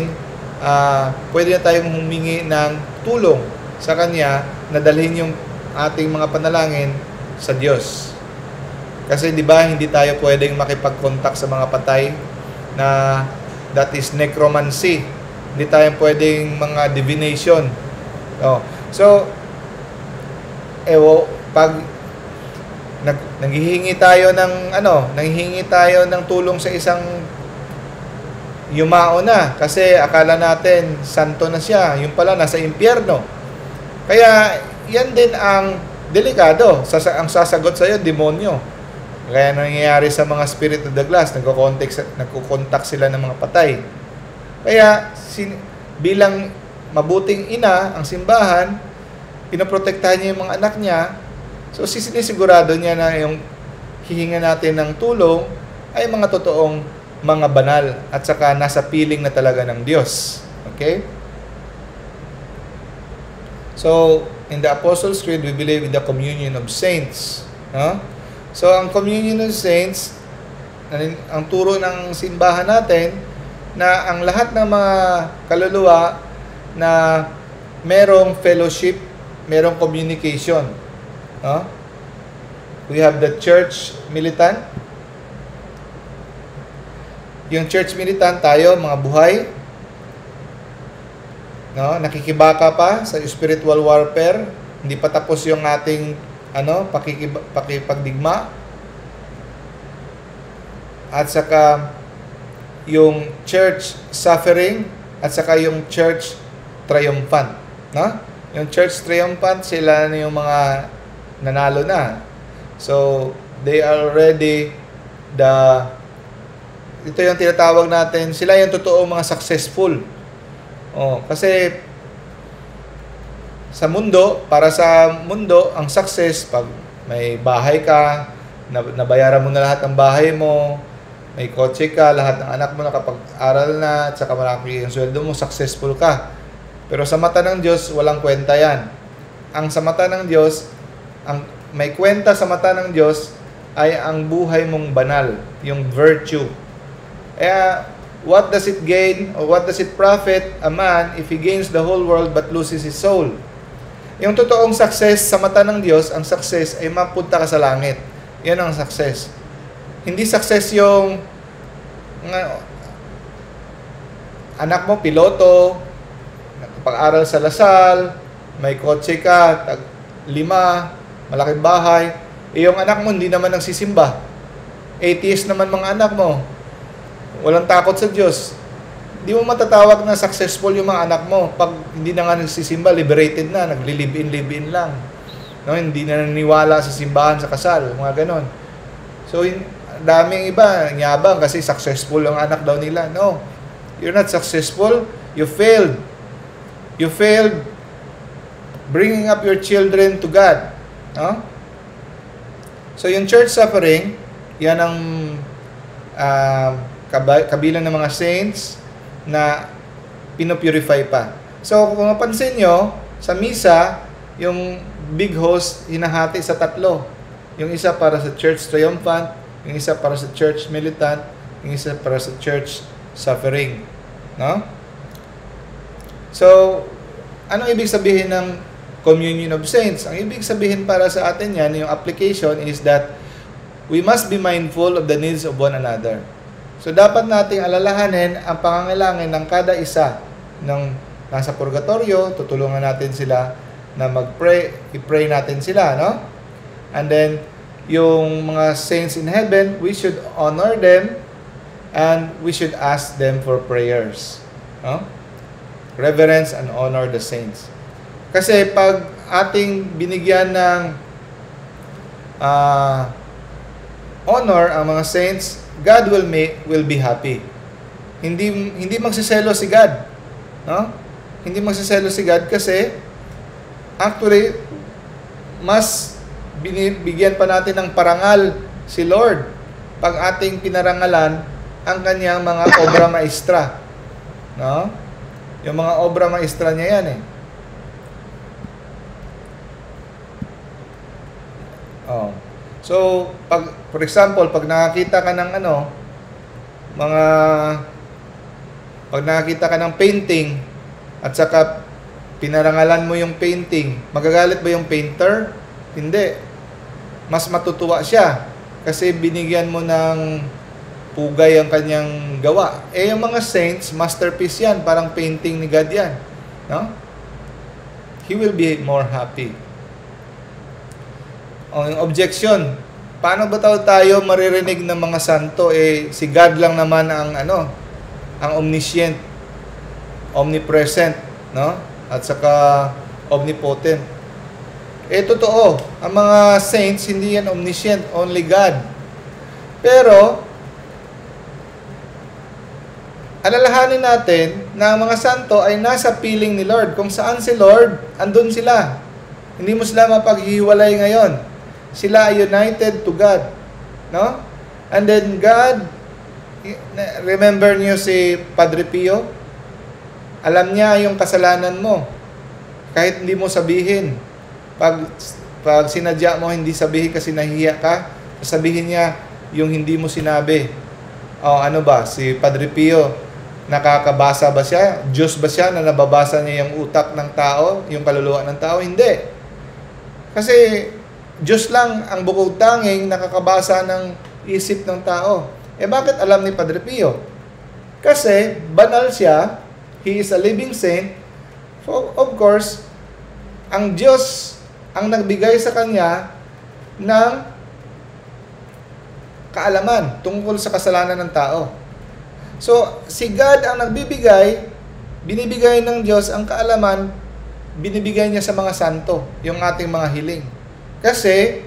tayong humingi ng tulong sa kanya na dalhin yung ating mga panalangin sa Diyos. Kasi 'di ba hindi tayo pwedeng makipag-contact sa mga patay na that is necromancy. Hindi tayo pwedeng mga divination. So, pag nanghihingi tayo ng nanghihingi tayo ng tulong sa isang yumao na kasi akala natin santo na siya, yung pala nasa impyerno. Kaya yan din ang delikado. Ang sasagot sa iyo demonyo. Kaya nangyayari sa mga spirit of the glass, nagko-contact sila ng mga patay. Kaya bilang mabuting ina ang simbahan, pinoprotektahan niya yung mga anak niya. So sinisigurado niya na yung hihinga natin ng tulong ay mga totoong mga banal at saka nasa piling na talaga ng Diyos. Okay? So, in the Apostles' Creed, we believe in the communion of saints. No? So, ang communion of saints, ang turo ng simbahan natin, na ang lahat ng mga kaluluwa na merong fellowship, merong communication. No? We have the church militant. Yung church militant, tayo, mga buhay, no, nakikibaka pa sa spiritual warfare, hindi pa tapos yung ating pakipagdigma. At saka yung church suffering, at saka yung church triumphant, no? Yung church triumphant, sila na yung mga nanalo na. So, they are already ito yung tinatawag natin, sila yung totoong mga successful. Kasi sa mundo, para sa mundo, ang success, pag may bahay ka, nabayaran mo na lahat ng bahay mo, may kotse ka, lahat ng anak mo nakapag-aral na, at saka malaki yung sweldo mo, successful ka. Pero sa mata ng Diyos, walang kwenta yan. Ang sa mata ng Diyos, ang may kwenta sa mata ng Diyos ay ang buhay mong banal, yung virtue. What does it gain or what does it profit a man if he gains the whole world but loses his soul? Yung totoong success sa mata ng Diyos, ang success ay mapunta ka sa langit. Yan ang success. Hindi success yung anak mo piloto, pag-aral sa Lasal, may kotse ka, 5, malaking bahay. Yung anak mo hindi naman nagsisimba. Atheist naman mga anak mo. Walang takot sa Diyos. Hindi mo matatawag na successful yung mga anak mo. Pag hindi na nga nagsisimba, liberated na, nagli-live-in lang. No, hindi na naniwala sa simbahan, sa kasal, mga ganon. So, daming iba, nyabang kasi successful ang anak daw nila. No, you're not successful. You failed. You failed bringing up your children to God. No? So, yung church suffering, yan ang kabilang ng mga saints na pinopurify pa. So, kung mapansin nyo, sa misa, yung big host, hinahati sa 3. Yung isa para sa church triumphant, yung isa para sa church militant, yung isa para sa church suffering. No? So, anong ibig sabihin ng communion of saints? Ang ibig sabihin para sa atin yan, yung application is that we must be mindful of the needs of one another. So, dapat nating alalahanin ang pangangailangan ng kada isa ng nasa purgatorio, tutulungan natin sila na mag-pray, i-pray natin sila, no? And then, yung mga saints in heaven, we should honor them and we should ask them for prayers. No? Reverence and honor the saints. Kasi pag ating binigyan ng honor ang mga saints, God will be happy. Hindi magsiselo si God, no? Hindi magsiselo si God kasi actually mas binibigyan pa natin ng parangal si Lord pag ating pinarangalan ang kanyang mga obra maestra, no? Yung mga obra maestra niya yan So, for example, pag nakakita ka ng pag nakakita ka ng painting at saka pinarangalan mo yung painting, magagalit ba yung painter? Hindi. Mas matutuwa siya kasi binigyan mo ng pugay ang kanyang gawa. Yung mga saints, masterpiece yan, parang painting ni God yan. No? He will be more happy. Yung objection, paano ba tayo maririnig ng mga santo? Si God lang naman ang ang omniscient, omnipresent, no? At saka omnipotent. Totoo, ang mga saints hindi yan omniscient, only God. Pero alalahanin natin na ang mga santo ay nasa piling ni Lord. Kung saan si Lord, andun sila. Hindi mo sila mapaghihiwalay ngayon. Sila ay united to God. No? And then God, remember niyo si Padre Pio? Alam niya yung kasalanan mo. Kahit hindi mo sabihin. Pag sinadya mo, hindi sabihin kasi nahihiya ka, sabihin niya yung hindi mo sinabi. Ano ba? Si Padre Pio, nakakabasa ba siya? Diyos ba siya na nababasa niya yung utak ng tao, yung kaluluwa ng tao? Hindi. Kasi Diyos lang ang bukod tanging nakakabasa ng isip ng tao. Bakit alam ni Padre Pio? Kasi banal siya, he is a living saint. So, of course, ang Diyos ang nagbigay sa kanya ng kaalaman tungkol sa kasalanan ng tao. So, si God ang nagbibigay, binibigay ng Diyos ang kaalaman, binibigay niya sa mga santo, yung ating mga hiling. Kasi,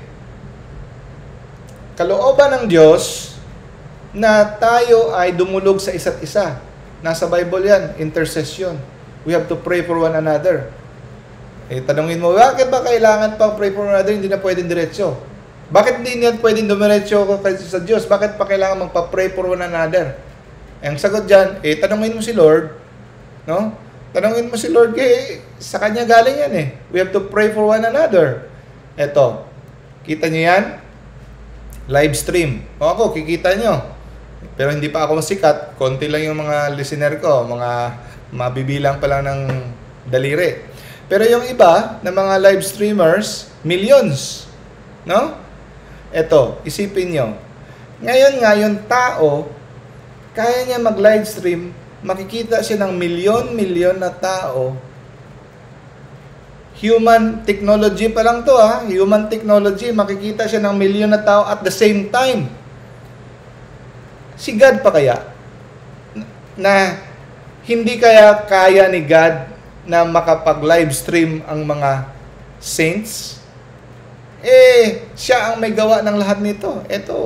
kalooban ng Diyos na tayo ay dumulog sa isa't isa. Nasa Bible yan, intercession. We have to pray for one another. Tanungin mo, bakit ba kailangan pang pray for one another? Hindi na pwedeng diretsyo. Bakit hindi na pwedeng dumiretso sa Diyos? Bakit pa kailangan magpa-pray for one another? Ang sagot dyan, tanungin mo si Lord, no? Tanungin mo si Lord, sa Kanya galing yan We have to pray for one another. Eto, kita niyo yan? Live stream. Ako, kikita nyo. Pero hindi pa ako sikat. Konti lang yung mga listener ko. Mga mabibilang pa lang ng daliri. Pero yung iba, na mga live streamers, millions. No? Eto, isipin nyo. Ngayon nga, yung tao, kaya niya mag-live stream, makikita siya ng milyon-milyon na tao. Human technology pa lang to Human technology, makikita siya ng milyon na tao at the same time. Si God pa kaya? Na hindi kaya ni God na makapag-live stream ang mga saints? Siya ang may gawa ng lahat nito.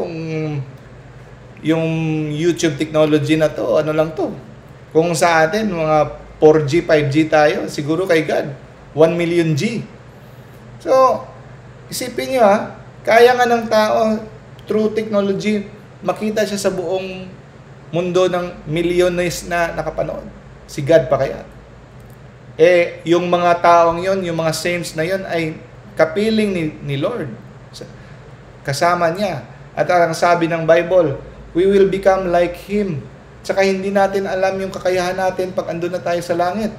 Yung YouTube technology na to, ano lang to? Kung sa atin, mga 4G, 5G tayo, siguro kay God, 1 million G. So, isipin nyo kaya nga ng tao, through technology, makita siya sa buong mundo ng milyones na nakapanood. Si God pa kaya? Yung mga taong yon, yung mga saints na yon ay kapiling ni Lord. Kasama niya. At ang sabi ng Bible, we will become like Him. Tsaka hindi natin alam yung kakayahan natin pag andun na tayo sa langit.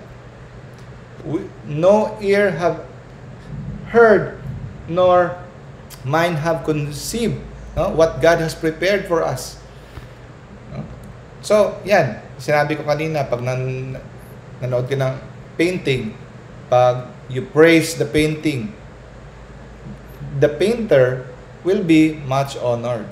No ear have heard, nor mind have conceived what God has prepared for us. So, yan. Sinabi ko kanina, pag nanood ka ng painting, pag you praise the painting, the painter will be much honored.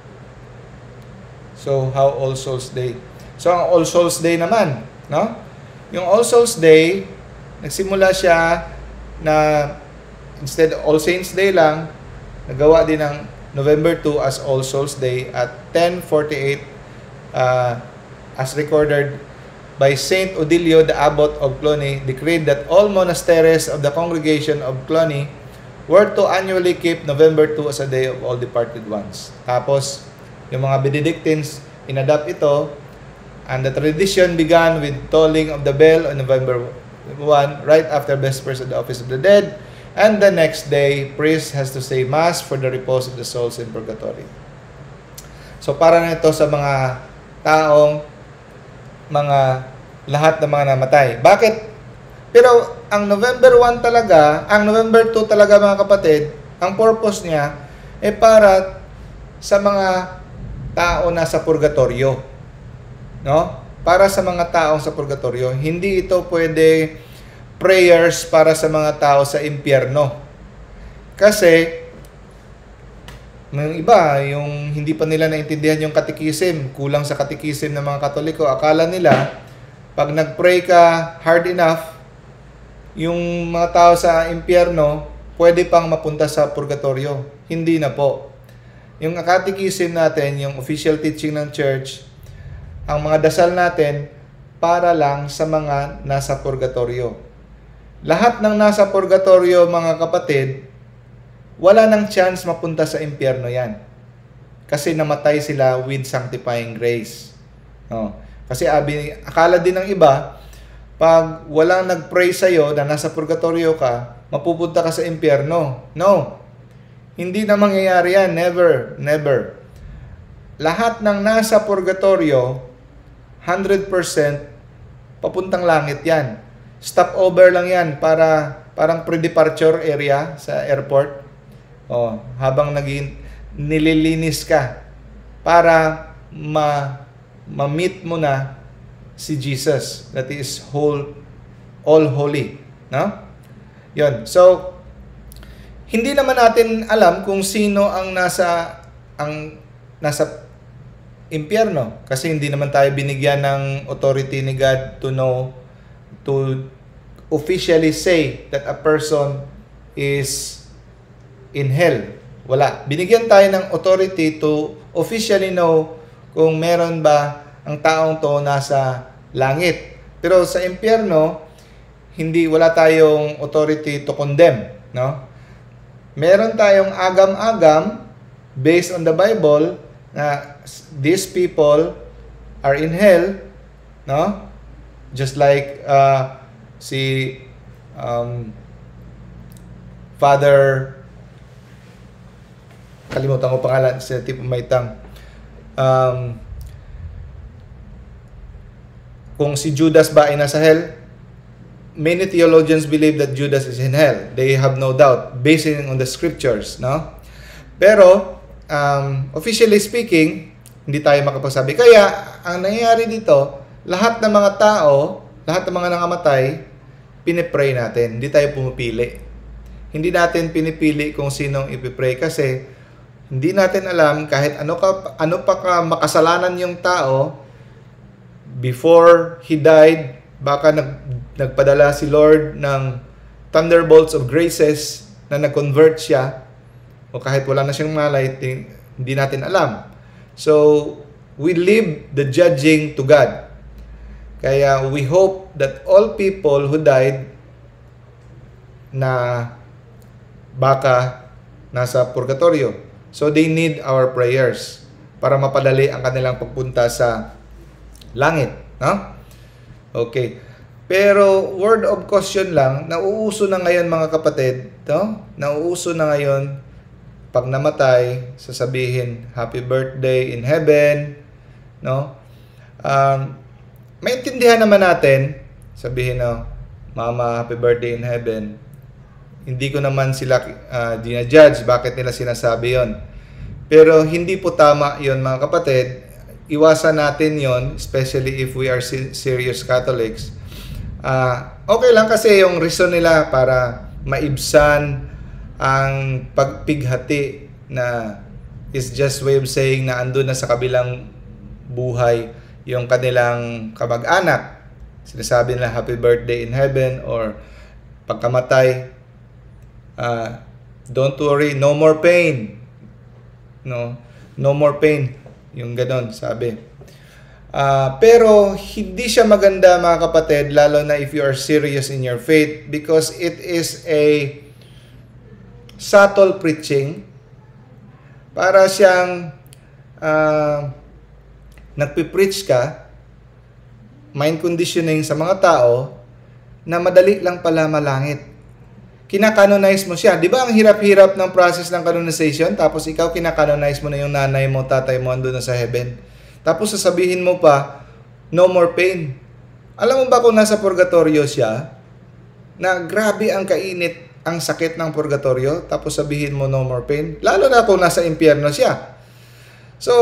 So, how All Souls Day? So, ang All Souls Day naman, no? Yung All Souls Day, nagsimula siya na instead All Saints Day lang, nagawa din ng November 2 as All Souls Day at 1048 as recorded by Saint Odilio, the Abbot of Cluny, decreed that all monasteries of the congregation of Cluny were to annually keep November 2 as a day of all departed ones. Tapos, yung mga Benedictines, inadapt ito, and the tradition began with tolling of the bell on November 1, right after Vespers of the Office of the Dead, and the next day, priest has to say Mass for the repose of the souls in purgatory. So, para na ito sa mga taong, lahat ng mga namatay. Bakit? Pero, ang November 1 talaga, ang November 2 talaga mga kapatid, ang purpose niya, para sa mga tao na sa purgatorio. No? Para sa mga taong sa purgatorio. Hindi ito pwede prayers para sa mga tao sa impyerno. Kasi Yung iba, yung hindi pa nila naintindihan yung katikisim, kulang sa katikisim ng mga Katoliko. Akala nila, pag nag-pray ka hard enough, yung mga tao sa impyerno, pwede pang mapunta sa purgatorio. Hindi na po. Yung katikisim natin, yung official teaching ng church, ang mga dasal natin, para lang sa mga nasa purgatorio. Lahat ng nasa purgatorio, mga kapatid, wala nang chance mapunta sa impyerno yan. Kasi namatay sila with sanctifying grace. No. Kasi akala din ng iba, pag walang nag-pray sa'yo na nasa purgatorio ka, mapupunta ka sa impyerno. No. Hindi na mangyayari yan. Never. Never. Lahat ng nasa purgatorio, 100% papuntang langit yan. Stopover lang yan para parang pre-departure area sa airport. Habang nililinis ka para ma-meet mo na si Jesus, that is all holy, no? Yon. So hindi naman natin alam kung sino ang nasa impyerno kasi hindi naman tayo binigyan ng authority ni God to officially say that a person is in hell. Wala. Binigyan tayo ng authority to officially know kung meron ba ang taong to nasa langit. Pero sa impyerno, wala tayong authority to condemn, no? Meron tayong agam-agam based on the Bible na these people are in hell, no? Just like si Father, kalimutan ko pangalan, si Tipo Maitang. Kung si Judas ba ay nasa hell, many theologians believe that Judas is in hell. They have no doubt, based on the scriptures, no? Pero, officially speaking, hindi tayo makapagsabi. Kaya, ang nangyayari dito, lahat ng mga tao, lahat ng mga nangamatay, pinipray natin. Hindi tayo pumipili. Hindi natin pinipili kung sinong ipipray kasi hindi natin alam kahit ano pa ka makasalanan yung tao before he died, baka nagpadala si Lord ng thunderbolts of graces na nag-convert siya o kahit wala na siyang malay, hindi natin alam. So, we leave the judging to God. Kaya we hope that all people who died na baka nasa purgatorio, so they need our prayers para mapadali ang kanilang pagpunta sa langit, no? Okay. Pero word of caution lang, nauuso na ngayon mga kapatid, no? Nauuso na ngayon pag namatay, sasabihin happy birthday in heaven, no? Maintindihan naman natin, sabihin no, Mama, happy birthday in heaven. Hindi ko naman sila dinajudge bakit nila sinasabi yon. Pero hindi po tama yon mga kapatid. Iwasan natin yon, especially if we are serious Catholics. Okay lang kasi yung reason nila para maibsan ang pagpighati na is just way of saying na andun na sa kabilang buhay yung kanilang kamag-anak. Sinasabi nila happy birthday in heaven or pagkamatay, don't worry, no more pain. No more pain. Yung ganon, sabi. Pero hindi siya maganda mga kapatid, lalo na if you are serious in your faith, because it is a subtle preaching. Para siyang nagpipreach ka, mind conditioning sa mga tao, na madali lang pala malangit. Kinakanonize mo siya. Di ba ang hirap-hirap ng process ng canonization? Tapos ikaw kinakanonize mo na yung nanay mo, tatay mo, andun na sa heaven. Tapos sasabihin mo pa, no more pain. Alam mo ba kung nasa purgatorio siya, na grabe ang kainit, ang sakit ng purgatorio, tapos sabihin mo no more pain? Lalo na kung nasa impyerno siya. So,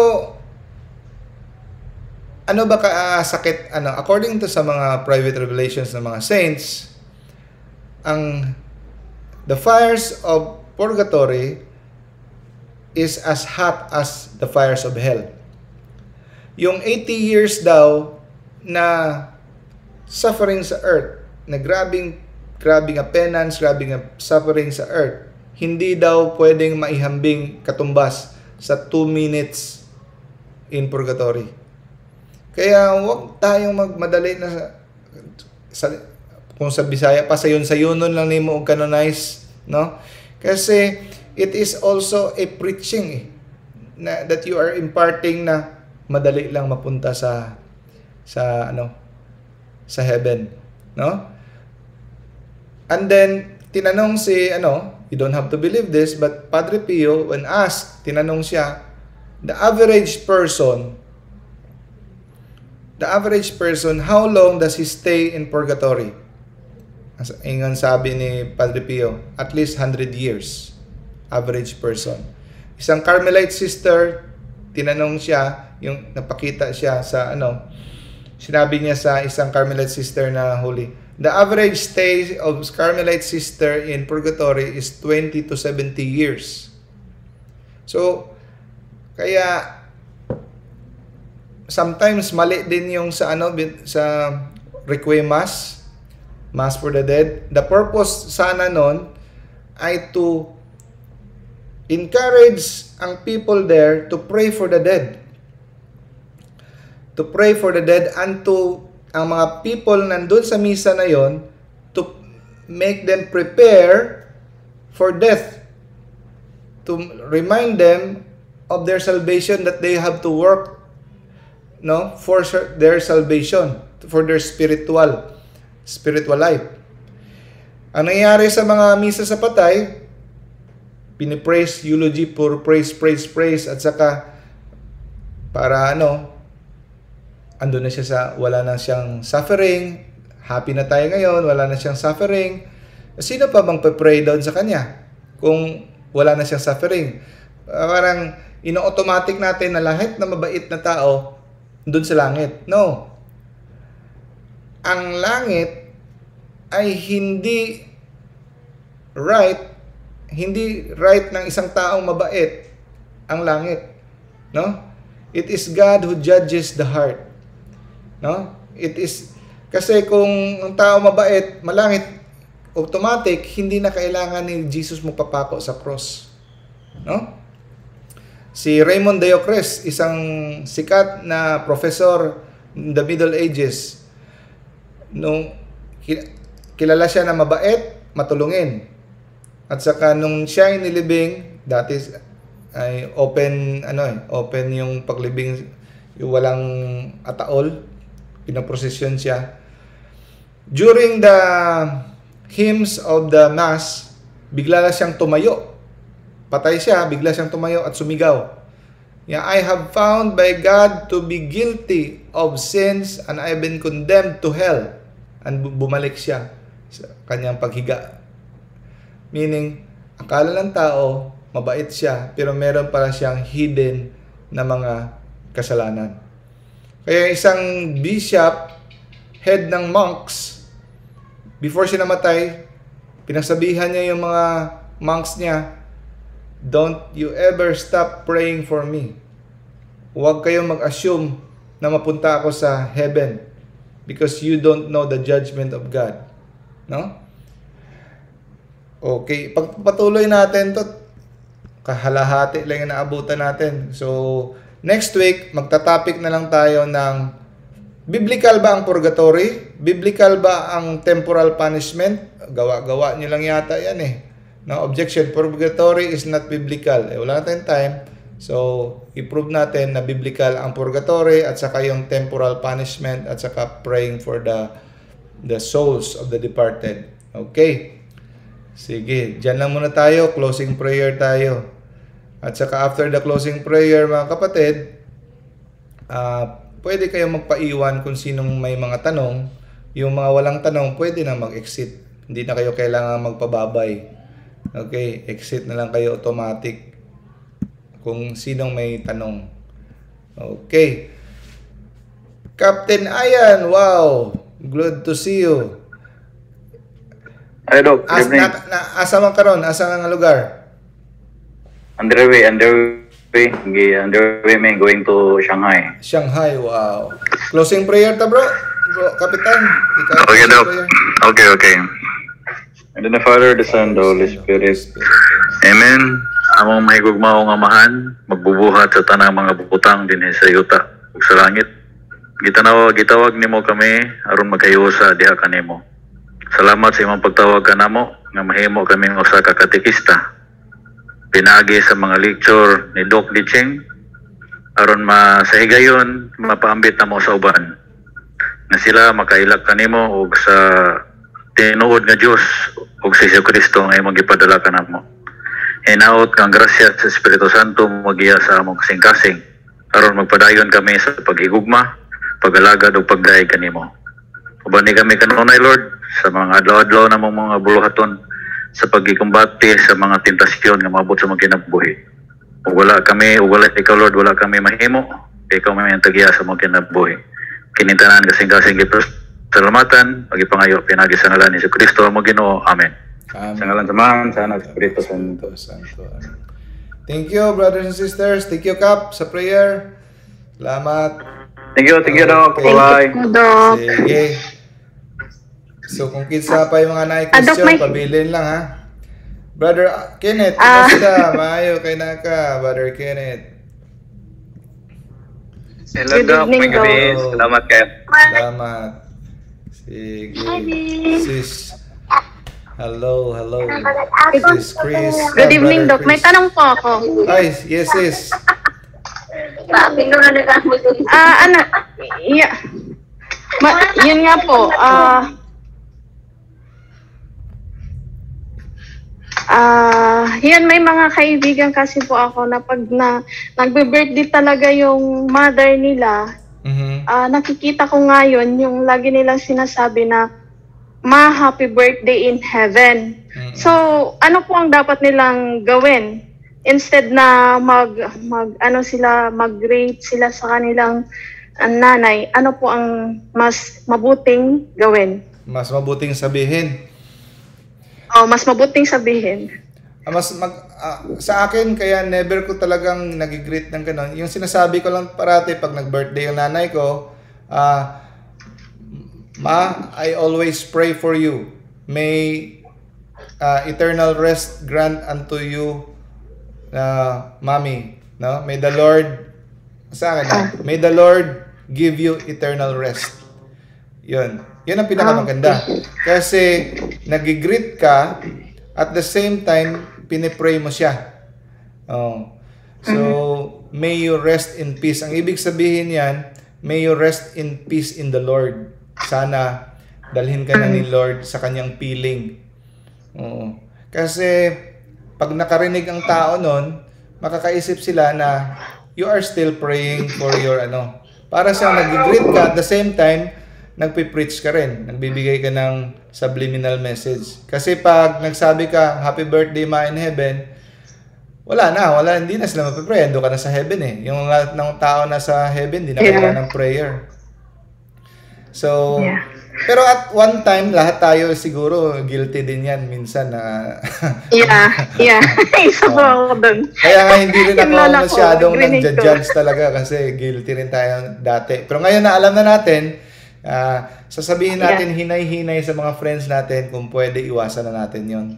ano ba sakit? According to sa mga private revelations ng mga saints, the fires of purgatory is as hot as the fires of hell. Yung 80 years daw na suffering sa earth, na grabing penance, grabing suffering sa earth, hindi daw pwedeng maihambing katumbas sa 2 minutes in purgatory. Kaya huwag tayong magmadali na kung sa Bisaya pa sayon-sayonon lang nimo og canonize, no? Kasi it is also a preaching na that you are imparting na madali lang mapunta sa heaven, no? And then tinanong si you don't have to believe this, but Padre Pio, when asked, tinanong siya, the average person, how long does he stay in purgatory? Ingon sabi ni Padre Pio, at least 100 years. Average person. Isang Carmelite sister, tinanong siya, yung napakita siya sa sinabi niya sa isang Carmelite sister na holy, the average stay of Carmelite sister in purgatory is 20 to 70 years. So, kaya sometimes mali din yung sa Requiem Mass for the Dead. The purpose sana nun ay to encourage ang people there to pray for the dead. To pray for the dead and to ang mga people nandun sa misa na yon to make them prepare for death. To remind them of their salvation, that they have to work for their salvation, for their spiritual life. Ang nangyayari sa mga misa sa patay, pinipraise, eulogy, puro praise, at saka para andun na siya sa wala na siyang suffering, happy na tayo ngayon, wala na siyang suffering. Sino pa bang pray doon sa kanya kung wala na siyang suffering? Parang ino-automatic natin na lahat na mabait na tao doon sa langit. No. Ang langit ay hindi right ng isang taong mabait ang langit, no? It is God who judges the heart, no? It is kasi kung ang tao mabait, malangit, automatic hindi na kailangan ni Jesus magpapako sa cross, no? Si Raymond Diocres, isang sikat na professor in the Middle Ages, nung kilala siya na mabait, matulungin. At saka nung siya ay nilibing, dati ay open yung paglibing, yung walang ataol, pinaprosesyon siya. During the hymns of the Mass, bigla na siyang tumayo. Patay siya, bigla siyang tumayo at sumigaw. Yeah, I have found by God to be guilty of sins and I have been condemned to hell. And bumalik siya sa kanyang paghiga. Meaning, akala ng tao, mabait siya, pero meron pala siyang hidden na mga kasalanan. Kaya isang bishop, head ng monks, before siya namatay, pinasabihan niya yung mga monks niya, don't you ever stop praying for me. Huwag kayong mag-assume na mapunta ako sa heaven because you don't know the judgment of God. No? Okay, pagpatuloy natin to, kahalahati lang yung naabutan natin. So, next week, magta-topic na lang tayo ng biblical ba ang purgatory? Biblical ba ang temporal punishment? Gawa-gawa nyo lang yata yan eh. No, objection, purgatory is not biblical. Wala na tayong time. So, i-prove natin na biblical ang purgatory at saka yung temporal punishment at saka praying for the souls of the departed. Okay. Sige, dyan lang muna tayo. Closing prayer tayo. At saka after the closing prayer, mga kapatid, pwede kayong magpaiwan kung sinong may mga tanong. Yung mga walang tanong, pwede na mag-exit. Hindi na kayo kailangan magpababay. Okay, exit na lang kayo automatic kung sinong may tanong. Okay. Captain Ayan, wow! Good to see you. Hello, good evening. Asa man karon? Asa nga lugar? underway me going to Shanghai. Shanghai, wow. Closing prayer ta bro. Bro, Kapitan. Ikaw Okay, closing Doc. prayer. Okay. And then the Father, the Son, the Holy Spirit. Amen. Among mahigugmao nga amahan, magbubuhat sa tanang mga butang din sa yuta ug sa langit. Gitawag nimo kami aron magkayusa diha kanimo. Salamat sa imong pagtawag kanamo nga mahimo kami usa ka katekista. Pinagi sa mga lecture ni Doc Dicheng aron masahigayon mapaambit namo sa uban na sila makailak kanimo ug sa tinuod nga Dios ug sa Kristo nga imong gipadala kanamo. Hinaot kang grasya sa Espiritu Santo magiya sa among kasing-kasing aron magpadayon kami sa paghigugma, pag-alagad ug pagdayeg kanimo. Ubani kami kanunay Lord sa mga adlaw-adlaw namong mga buluhaton sa pagikumbati sa mga tentasyon nga maabot sa mga kinabuhi. Ug wala ikaw Lord, wala kami mahimo, ikaw may tagiya sa mga kinabuhi. Kinintanan kasing-kasing salamatan, pagipangayo pinagi sa ngalan ni Kristo ang Ginoo. Amen. Sa ngalan sa Man, sa Anak, sa Espiritu Santo. Amen. Thank you, brothers and sisters. Thank you, Kap, sa prayer. Salamat. Thank you, Doc. Okay. Bye. Sige. So, kung kinsa pa yung mga na-question, pabilin lang, ha? Brother Kenneth, kumusta? Maayo kay naka, Brother Kenneth. Hello, Doc. May gabi. Salamat kayo. Salamat. Sige. Sis. Hello. Sis Chris. Good evening, Doc. May tanong po ako. Ay, yes, sis. Yun nga po. Yan, may mga kaibigan kasi po ako na pag nagbe-birthday talaga yung mother nila, nakikita ko ngayon yung lagi nilang sinasabi na, Ma, happy birthday in heaven. So, ano po ang dapat nilang gawin? Instead na mag-rate sila sa kanilang nanay, ano po ang mas mabuting gawin? Mas mabuting sabihin. Mas mabuting sabihin. Sa akin, kaya never ko talagang nag-greet ng ganon. Yung sinasabi ko lang parati pag nag-birthday yung nanay ko, Ma, I always pray for you. May eternal rest grant unto you, Mommy. No? May the Lord, sa akin, may the Lord give you eternal rest. Yun ang pinakamaganda. Kasi nag-greet ka, at the same time, pinipray mo siya. So, may you rest in peace. Ang ibig sabihin yan, may you rest in peace in the Lord. Sana dalhin ka na ni Lord sa kanyang piling. Kasi pag nakarinig ang tao nun, makakaisip sila na you are still praying for your para siyang nag-greet ka, at the same time nagpi-preach ka rin, nagbibigay ka ng subliminal message. Kasi pag nagsabi ka happy birthday Ma in heaven, hindi na sila mapipray, ando ka na sa heaven yung lahat ng tao na sa heaven, di na kailangan ng prayer. So, pero at one time, lahat tayo siguro guilty din yan minsan na... Isa po ako dun. Kaya nga hindi rin ako masyadong nag-judge talaga kasi guilty rin tayo dati. Pero ngayon na alam na natin, sasabihin natin hinay-hinay sa mga friends natin kung pwede iwasan na natin yon.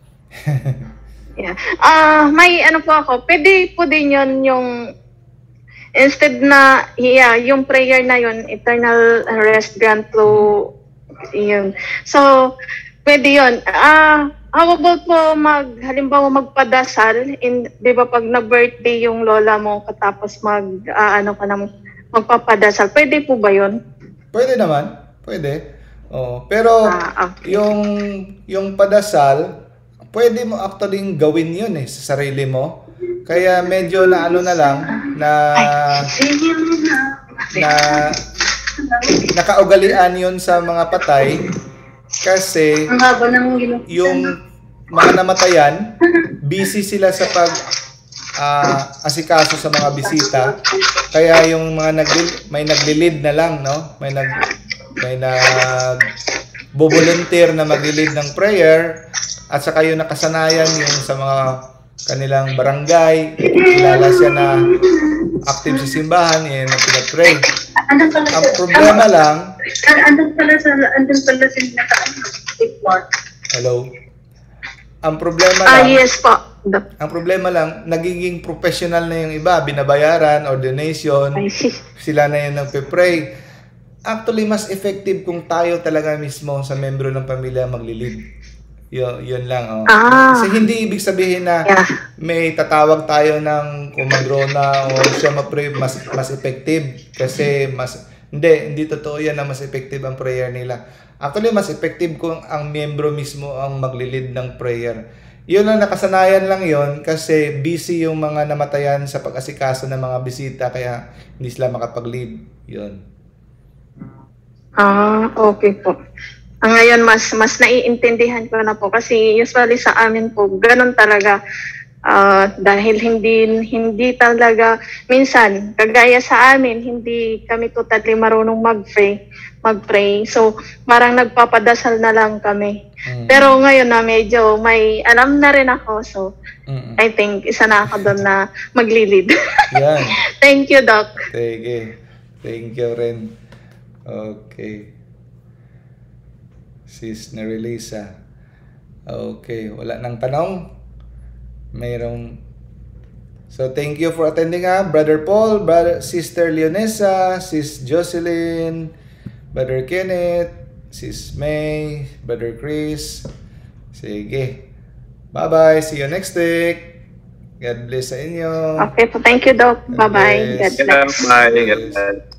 May po ako, pwede po din yun yung instead na, yung prayer na yun, eternal rest grant to yun. So, pwede yun. How about po halimbawa magpadasal, di ba pag na-birthday yung lola mo, katapos magpapadasal, pwede po ba yun? Pwede naman, pwede. Pero, yung padasal, pwede mo actually gawin yun sa sarili mo. Kaya medyo na nakaugalian yun sa mga patay kasi yung mga namatayan, busy sila sa asikaso sa mga bisita. Kaya yung mga may nagli-lead na lang, may nag-volunteer na magli-lead ng prayer, at saka yung nakasanayan yung sa mga kanilang barangay, kilala siya na active sa simbahan, yan ang pinag-pray. Ang problema lang, andun pala sila sa hello? Ang problema lang, Yes po. ang problema lang, nagiging professional na yung iba, binabayaran, ordination, sila na yung nagpe-pray. Actually, mas effective kung tayo talaga mismo sa membro ng pamilya maglilid. Yun lang. Kasi hindi ibig sabihin na may tatawag tayo ng kumadrona o siya ma-pray, mas effective. Kasi hindi totoo yan na mas effective ang prayer nila. Actually, mas effective kung ang miyembro mismo ang maglilid ng prayer. Yun ang nakasanayan lang yon kasi busy yung mga namatayan sa pag-asikaso ng mga bisita kaya hindi sila makapag-lead. Yun. Okay po. Ngayon mas naiintindihan ko na po kasi usually sa amin po ganun talaga. Dahil hindi talaga minsan kagaya sa amin hindi kami totally marunong mag-pray. So parang nagpapadasal na lang kami. Pero ngayon na medyo may alam na rin ako, so I think isa na ako doon na maglilid. Yan. Thank you, Doc. Thank you rin. Okay. Sis Nerelisa. Okay, wala nang tanong. So thank you for attending, Brother Paul, Sister Leonesa, Sis Jocelyn, Brother Kenneth, Sis May, Brother Chris. Sige. Bye-bye. See you next week. God bless sa inyo. Okay po. Thank you, Doc. Bye-bye. God bless. Bye. God bless.